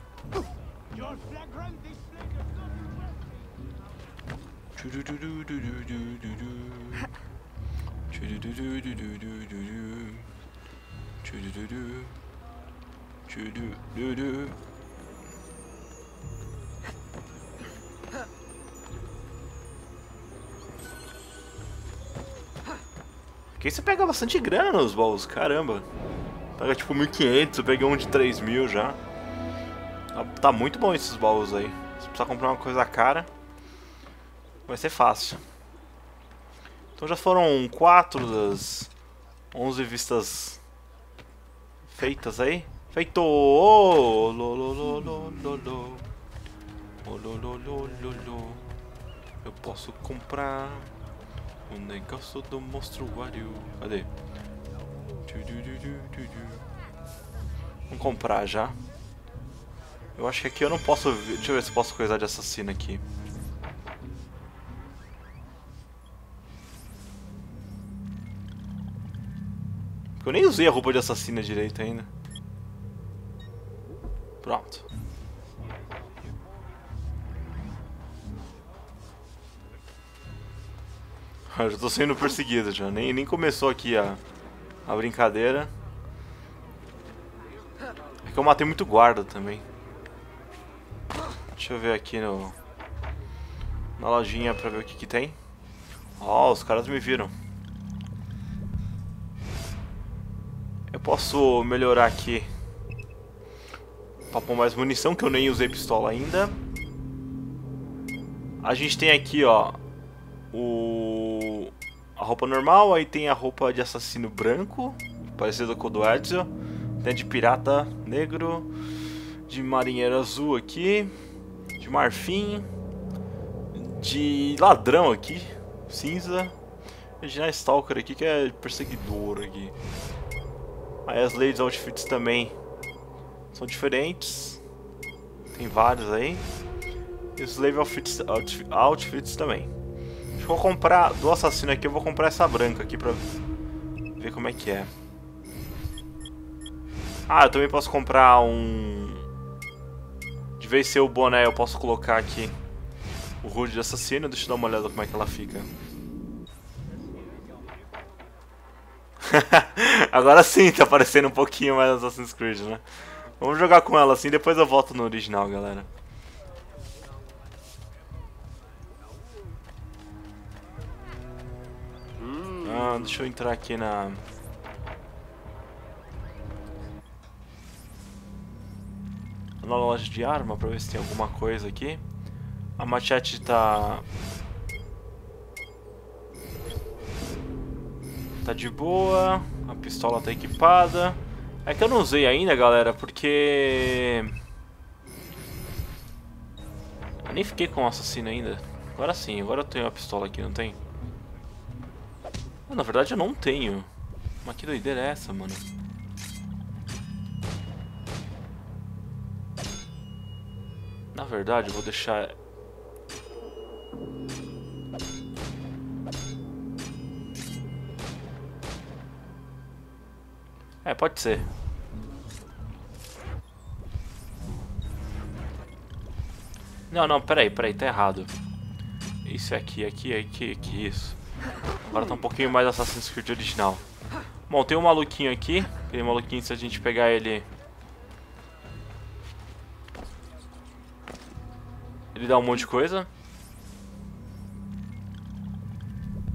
Aqui você pega bastante grana nos baús, caramba. Pega tipo 1.500, eu peguei um de 3.000 já. Tá muito bom esses baús aí. Se precisar comprar uma coisa cara, vai ser fácil. Então já foram 4 das 11 vistas feitas aí. Feito! Oh, lo, lo, lo, lo, lo, lo. Oh, lo, lo, lo, lo, lo. Eu posso comprar o negócio do monstruário. Cadê? Vamos comprar já. Eu acho que aqui eu não posso... Deixa eu ver se eu posso coisar de assassino aqui. Eu nem usei a roupa de assassina direito ainda. Pronto. Eu já tô sendo perseguido já. Nem começou aqui a brincadeira. É que eu matei muito guarda também. Deixa eu ver aqui na lojinha pra ver o que tem. Ó, os caras me viram. Eu posso melhorar aqui pra pôr mais munição, que eu nem usei pistola ainda. A gente tem aqui, ó, a roupa normal, aí tem a roupa de assassino branco, parecida com o do Ezio. Tem de pirata negro, de marinheiro azul aqui, de marfim, de ladrão aqui, cinza, e de Stalker aqui, que é perseguidor aqui. Aí as Ladies Outfits também são diferentes, tem vários aí. E os Slave Outfits também. Acho que eu vou comprar, do assassino aqui, eu vou comprar essa branca aqui pra ver como é que é. Ah, eu também posso comprar um... De vez em ser o boné, eu posso colocar aqui o Hood de assassino. Deixa eu dar uma olhada como é que ela fica. Agora sim, tá parecendo um pouquinho mais Assassin's Creed, né? Vamos jogar com ela assim, depois eu volto no original, galera. Ah, deixa eu entrar aqui na loja de arma pra ver se tem alguma coisa aqui. A machete tá de boa, a pistola tá equipada. É que eu não usei ainda, galera, porque eu nem fiquei com o assassino ainda. Agora sim, agora eu tenho a pistola aqui, não tem? Na verdade eu não tenho. Mas que doideira é essa, mano? Na verdade eu vou deixar... É, pode ser. Não, peraí, tá errado. Isso aqui, isso. Agora tá um pouquinho mais Assassin's Creed original. Bom, tem um maluquinho aqui. Aquele maluquinho, se a gente pegar ele... Ele dá um monte de coisa.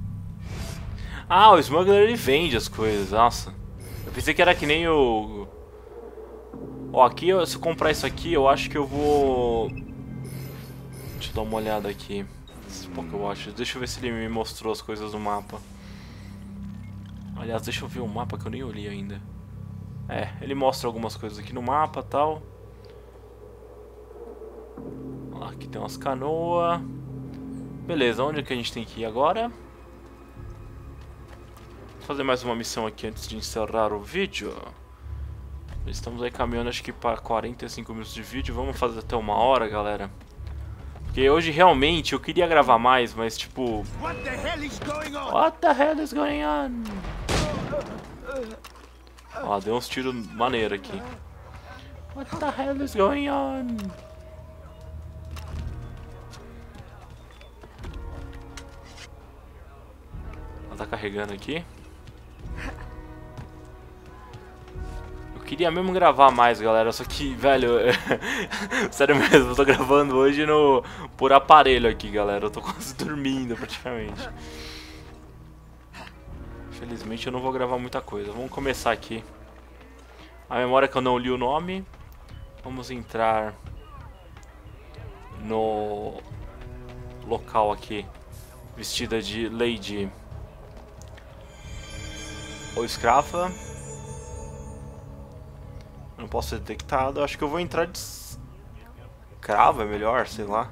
Ah, o Smuggler ele vende as coisas, nossa. Eu pensei que era que nem o... Ó, aqui, se eu comprar isso aqui, eu acho que eu vou... Deixa eu dar uma olhada aqui. Deixa eu ver se ele me mostrou as coisas no mapa. Aliás, deixa eu ver o mapa que eu nem olhei ainda. É, ele mostra algumas coisas aqui no mapa e tal. Aqui tem umas canoas. Beleza, onde é que a gente tem que ir agora? Vou fazer mais uma missão aqui antes de encerrar o vídeo. Estamos aí caminhando acho que para 45 minutos de vídeo. Vamos fazer até 1 hora, galera. Porque hoje realmente eu queria gravar mais, mas tipo... What the hell is going on? Ó, deu uns tiros maneiros aqui. What the hell is going on? Ela tá carregando aqui. Eu queria mesmo gravar mais, galera, só que, velho, sério mesmo, eu tô gravando hoje por aparelho aqui, galera. Eu tô quase dormindo, praticamente. Infelizmente eu não vou gravar muita coisa. Vamos começar aqui. A memória que eu não li o nome. Vamos entrar no local aqui, vestida de Lady ou escrava. Não posso ser detectado. Acho que eu vou entrar de escrava, é melhor, sei lá.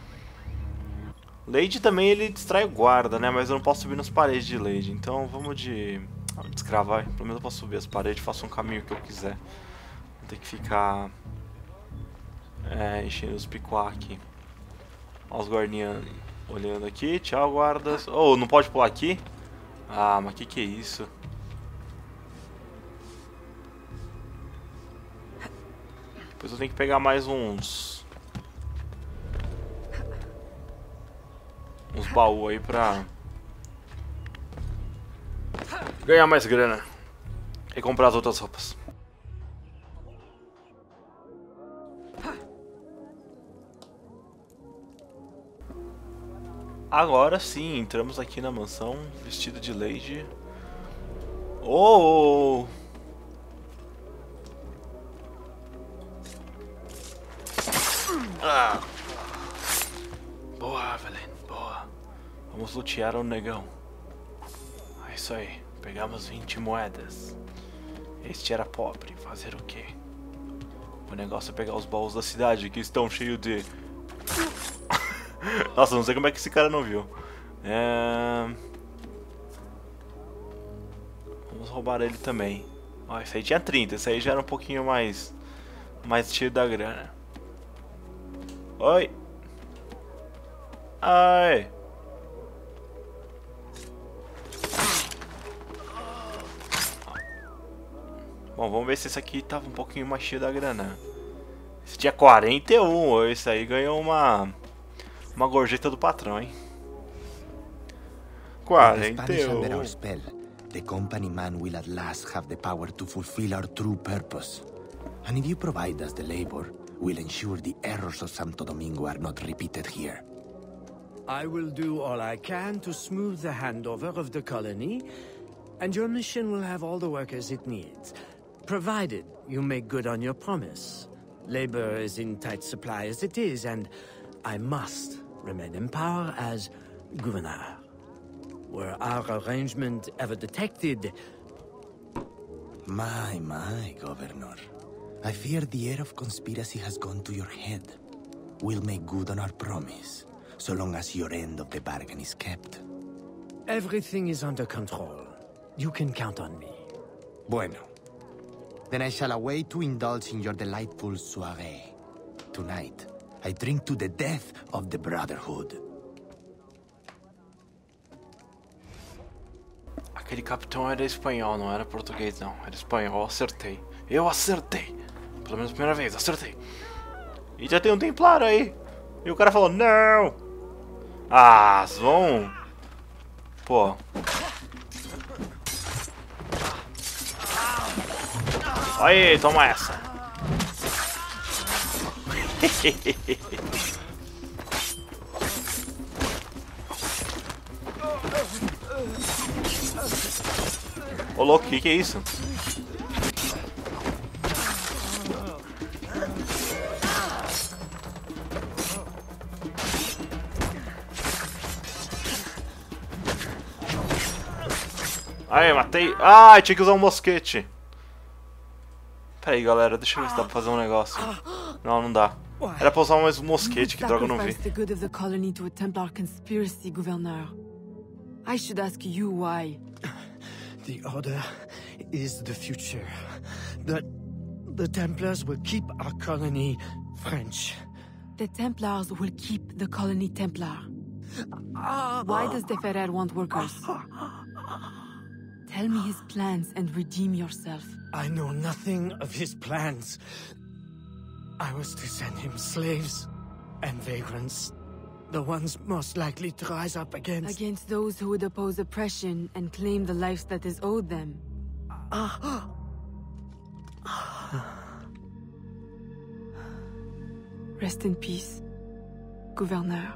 Lady também ele distrai o guarda, né? Mas eu não posso subir nas paredes de Lady. Então vamos de escrava. Pelo menos eu posso subir as paredes, faço um caminho que eu quiser. Vou ter que ficar enchendo os picuá aqui. Olha os guardinhas olhando aqui. Tchau, guardas. Oh, não pode pular aqui? Ah, mas que é isso? Depois eu tenho que pegar mais uns baús aí pra ganhar mais grana e comprar as outras roupas. Agora sim, entramos aqui na mansão vestido de Lady. Oh! Ah. Boa, Evelyn, boa. Vamos lutear o negão. É isso aí, pegamos 20 moedas. Este era pobre, fazer o quê? O negócio é pegar os baús da cidade que estão cheios de... Nossa, não sei como é que esse cara não viu. Vamos roubar ele também. Ó, esse aí tinha 30, esse aí já era um pouquinho mais cheio da grana. Oi! Ai! Bom, vamos ver se esse aqui tava um pouquinho mais cheio da grana. Esse tinha 41, esse aí ganhou uma gorjeta do patrão, hein? 41. The company man will at last have the power to fulfill our true purpose. And if you provide us the labor, we'll ensure the errors of Santo Domingo are not repeated here. I will do all I can to smooth the handover of the colony, and your mission will have all the workers it needs, provided you make good on your promise. Labor is in tight supply as it is, and I must remain in power as governor. Were our arrangement ever detected... My, Governor. I fear the air of conspiracy has gone to your head. We'll make good on our promise, so long as your end of the bargain is kept. Everything is under control. You can count on me. Bueno. Then I shall await to indulge in your delightful soirée. Tonight, I drink to the death of the Brotherhood. Aquele capitão era espanhol, não era português não. Era espanhol, acertei. Eu acertei. Pelo menos a primeira vez, acertei. E já tem um templário aí. E o cara falou, não. Ah, vão. Pô. Aí, toma essa. Ô louco, que é isso? Aí, matei. Ah, tinha que usar um mosquete. Pera aí, galera, deixa eu ver se dá pra fazer um negócio. Não, não dá. Era pra usar mais um mosquete, que droga eu não vi. The good of the colony to a Templar conspiracy, Gouverneur. I should ask you why. The Order is the future. The Templars will keep our colony French. The Templars will keep the colony Templar. Why does De Ferrer want workers? Tell me his plans and redeem yourself. I know nothing of his plans. I was to send him slaves and vagrants. The ones most likely to rise up against... Against those who would oppose oppression and claim the life that is owed them. Rest in peace, Gouverneur.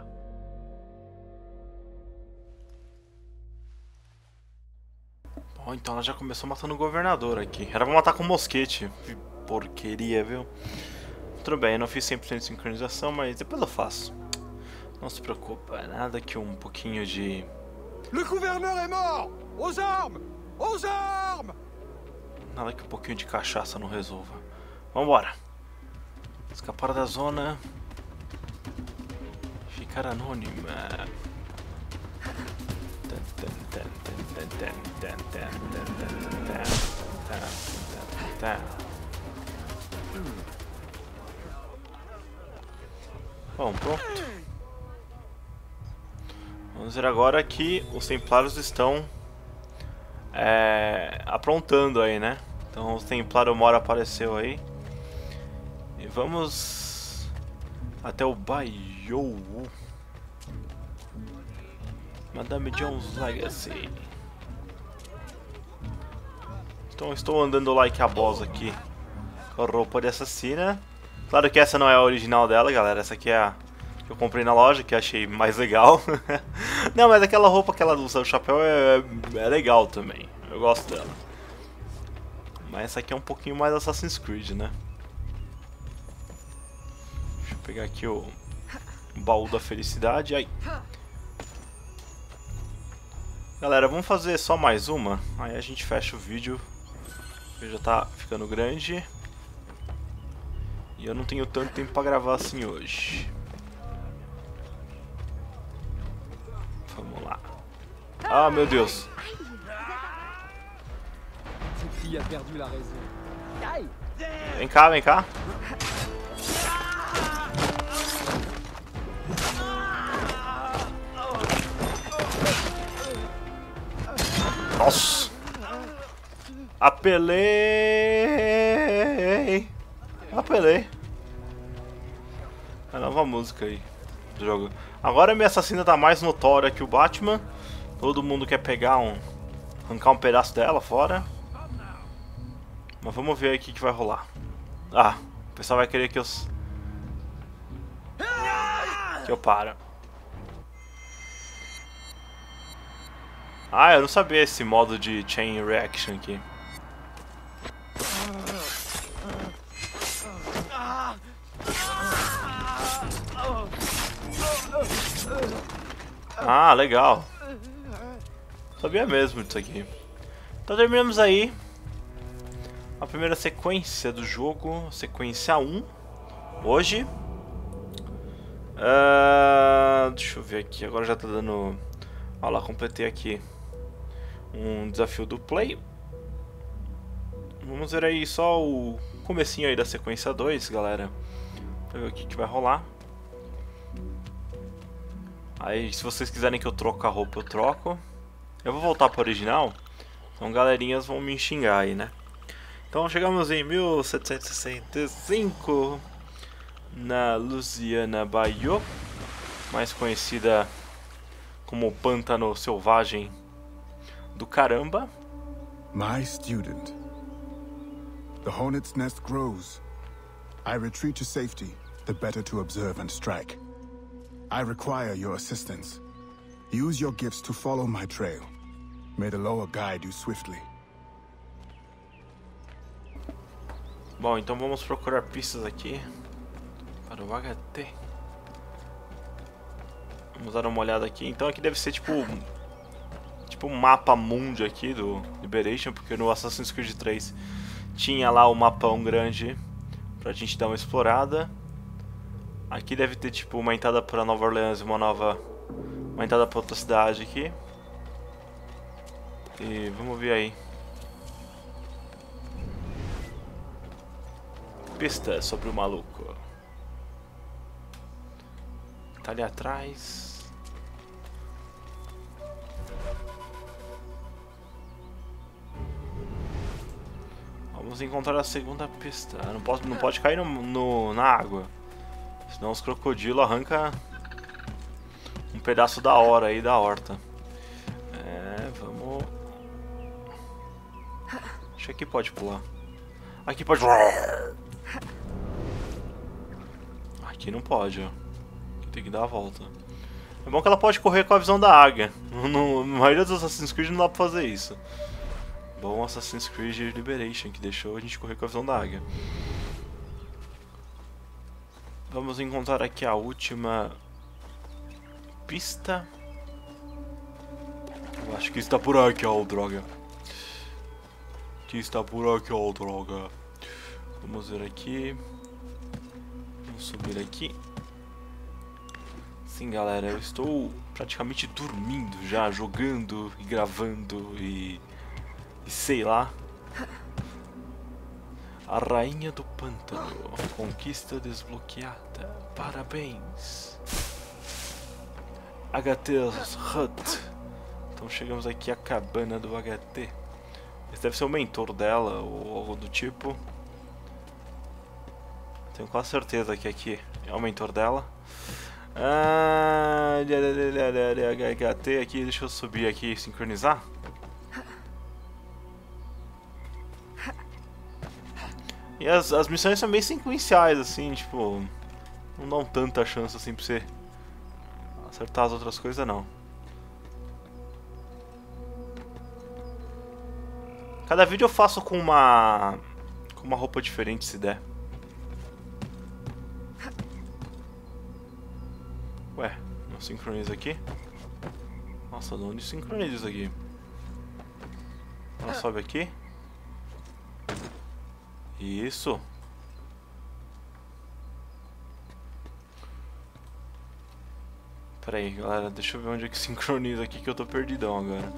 Bom, então ela já começou matando o governador aqui. Era pra matar com mosquete. Que porqueria, viu? Tudo bem, eu não fiz 100% de sincronização, mas depois eu faço. Não se preocupa, nada que um pouquinho de... Le gouverneur est mort! Aux armes! Aux armes! Nada que um pouquinho de cachaça não resolva. Vambora. Escapar da zona. Ficar anônima. Bom, pronto. Vamos ver agora que os Templários estão aprontando aí, né? Então o Templário Mora apareceu aí. E vamos até o Bayou. Madame Jones Legacy. Então estou andando like a boss aqui com a roupa de assassina. Claro que essa não é a original dela, galera. Essa aqui é a que eu comprei na loja, que eu achei mais legal. Não, mas aquela roupa que ela usa, o chapéu, é legal também. Eu gosto dela. Mas essa aqui é um pouquinho mais Assassin's Creed, né? Deixa eu pegar aqui o baú da felicidade. Aí. Galera, vamos fazer só mais uma. Aí a gente fecha o vídeo. Já tá ficando grande. E eu não tenho tanto tempo pra gravar assim hoje. Vamos lá. Ah, meu Deus. Vem cá, vem cá. Nossa. Apelei. A nova música aí do jogo. Agora minha assassina tá mais notória que o Batman. Todo mundo quer pegar arrancar um pedaço dela fora. Mas vamos ver aí o que vai rolar. Ah, o pessoal vai querer que eu pare. Ah, eu não sabia esse modo de chain reaction aqui. Ah, legal. Sabia mesmo disso aqui. Então terminamos aí a primeira sequência do jogo, sequência 1. Hoje. Deixa eu ver aqui, agora já tá dando... Olha lá, completei aqui um desafio do Play. Vamos ver aí só o comecinho aí da sequência 2, galera. Pra ver o que vai rolar. Aí, se vocês quiserem que eu troque a roupa, eu troco. Eu vou voltar para o original. Então, galerinhas vão me xingar aí, né? Então, chegamos em 1765. Na Louisiana Bayou. Mais conhecida como o Pântano Selvagem do Caramba. My student. The hornet's nest grows. I retreat to safety, the better to observe and strike. I require your assistance. Use your gifts to follow my trail. May the Loa guide you swiftly. Bom, então vamos procurar pistas aqui para o HT. Vamos dar uma olhada aqui. Então aqui deve ser tipo um mapa mundi aqui do Liberation, porque no Assassin's Creed 3 tinha lá o mapão grande pra gente dar uma explorada. Aqui deve ter tipo uma entrada para Nova Orleans e uma entrada para outra cidade aqui. E vamos ver aí. Pista sobre o maluco. Tá ali atrás. Vamos encontrar a segunda pista. Não pode cair na água. Senão os crocodilos arrancam um pedaço da hora aí da horta. Vamos... Acho que aqui pode pular. Aqui pode... Aqui não pode, ó. Aqui tem que dar a volta. É bom que ela pode correr com a visão da águia. Na maioria dos Assassin's Creed não dá pra fazer isso. Bom Assassin's Creed Liberation, que deixou a gente correr com a visão da águia. Vamos encontrar aqui a última pista. Eu acho que está por aqui, ó, droga. Que está por aqui, ó, droga. Vamos ver aqui. Vamos subir aqui. Sim, galera, eu estou praticamente dormindo já, jogando e gravando e sei lá. A Rainha do Pântano, conquista desbloqueada. Parabéns. HT's Hut. Então chegamos aqui à cabana do HT. Esse deve ser o mentor dela ou algo do tipo. Tenho quase certeza que aqui é o mentor dela. HT aqui, deixa eu subir aqui e sincronizar. E as missões são bem sequenciais, assim, tipo... Não dão tanta chance assim pra você acertar as outras coisas, não. Cada vídeo eu faço com uma roupa diferente, se der. Ué, não sincroniza aqui? Nossa, de onde sincroniza isso aqui? Ela sobe aqui. Isso. Pera aí, galera, deixa eu ver onde é que sincroniza aqui, que eu tô perdidão agora.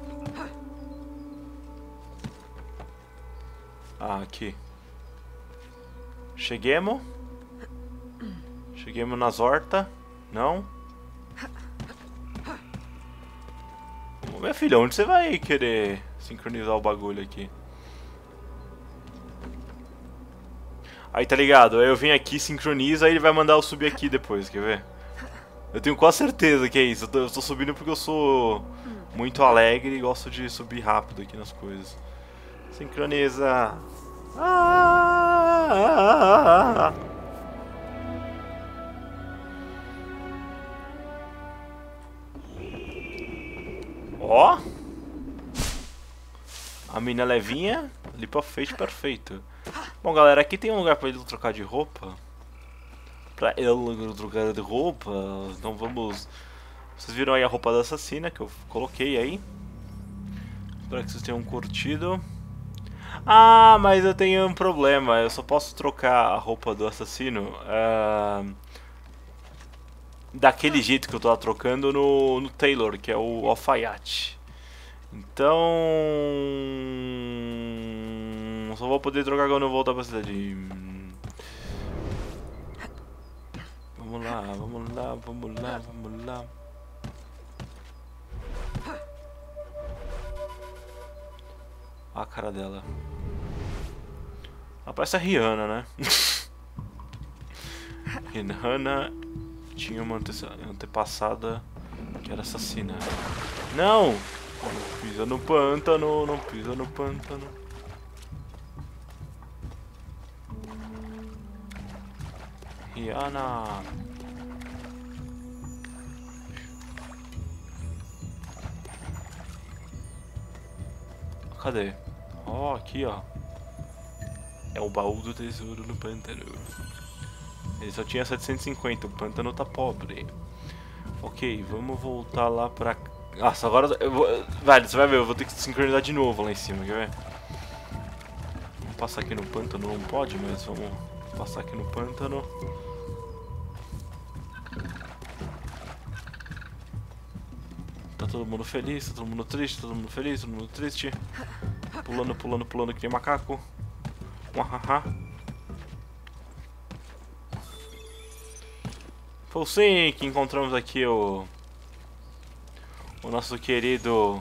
Ah, aqui. Cheguemos nas hortas. Não? Ô, minha filha, onde você vai querer sincronizar o bagulho aqui? Aí, tá ligado? Aí eu venho aqui, sincroniza, aí ele vai mandar eu subir aqui depois, quer ver? Eu tenho quase certeza que é isso. Eu tô subindo porque eu sou muito alegre e gosto de subir rápido aqui nas coisas. Sincroniza. Ó. A mina levinha, ali pra frente, perfeito. Bom, galera, aqui tem um lugar pra ele trocar de roupa. Pra ele trocar de roupa. Então vamos... Vocês viram aí a roupa da assassina que eu coloquei aí. Espero que vocês tenham curtido. Ah, mas eu tenho um problema. Eu só posso trocar a roupa do assassino daquele jeito que eu tô trocando no Taylor, que é o alfaiate. Então... Só vou poder trocar quando eu voltar pra cidade. Vamos lá, vamos lá, vamos lá, vamos lá. Olha a cara dela. Ela parece a Rihanna, né? Rihanna tinha uma antepassada que era assassina. Não! Não pisa no pântano, não pisa no pântano. Rihanna. Cadê? Ó, aqui, ó. É o baú do tesouro no pântano. Ele só tinha 750, o pântano tá pobre. Ok, vamos voltar lá pra... Nossa, agora... Velho, você vai ver, eu vou ter que sincronizar de novo lá em cima, quer ver? Vamos passar aqui no pântano, não pode, mas vamos passar aqui no pântano. Tá todo mundo feliz, tá todo mundo triste, todo mundo feliz, todo mundo triste. Pulando, pulando, pulando que nem macaco. Uahaha. Foi sim que encontramos aqui o nosso querido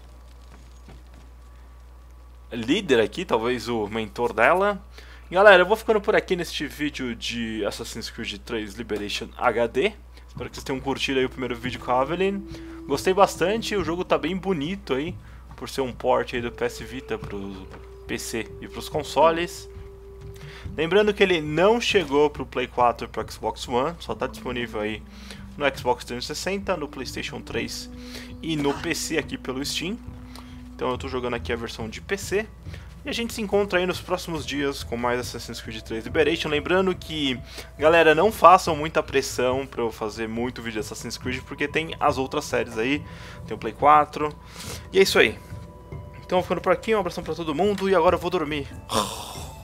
líder aqui, talvez o mentor dela. Galera, eu vou ficando por aqui neste vídeo de Assassin's Creed 3 Liberation HD. Espero que vocês tenham curtido aí o primeiro vídeo com a Evelyn. Gostei bastante, o jogo tá bem bonito aí, por ser um port aí do PS Vita pro PC e pros consoles. Lembrando que ele não chegou pro Play 4 e pro Xbox One, só tá disponível aí no Xbox 360, no PlayStation 3 e no PC aqui pelo Steam. Então eu tô jogando aqui a versão de PC. E a gente se encontra aí nos próximos dias com mais Assassin's Creed 3 Liberation. Lembrando que, galera, não façam muita pressão pra eu fazer muito vídeo de Assassin's Creed, porque tem as outras séries aí, tem o Play 4. E é isso aí. Então ficando por aqui, um abração pra todo mundo e agora eu vou dormir.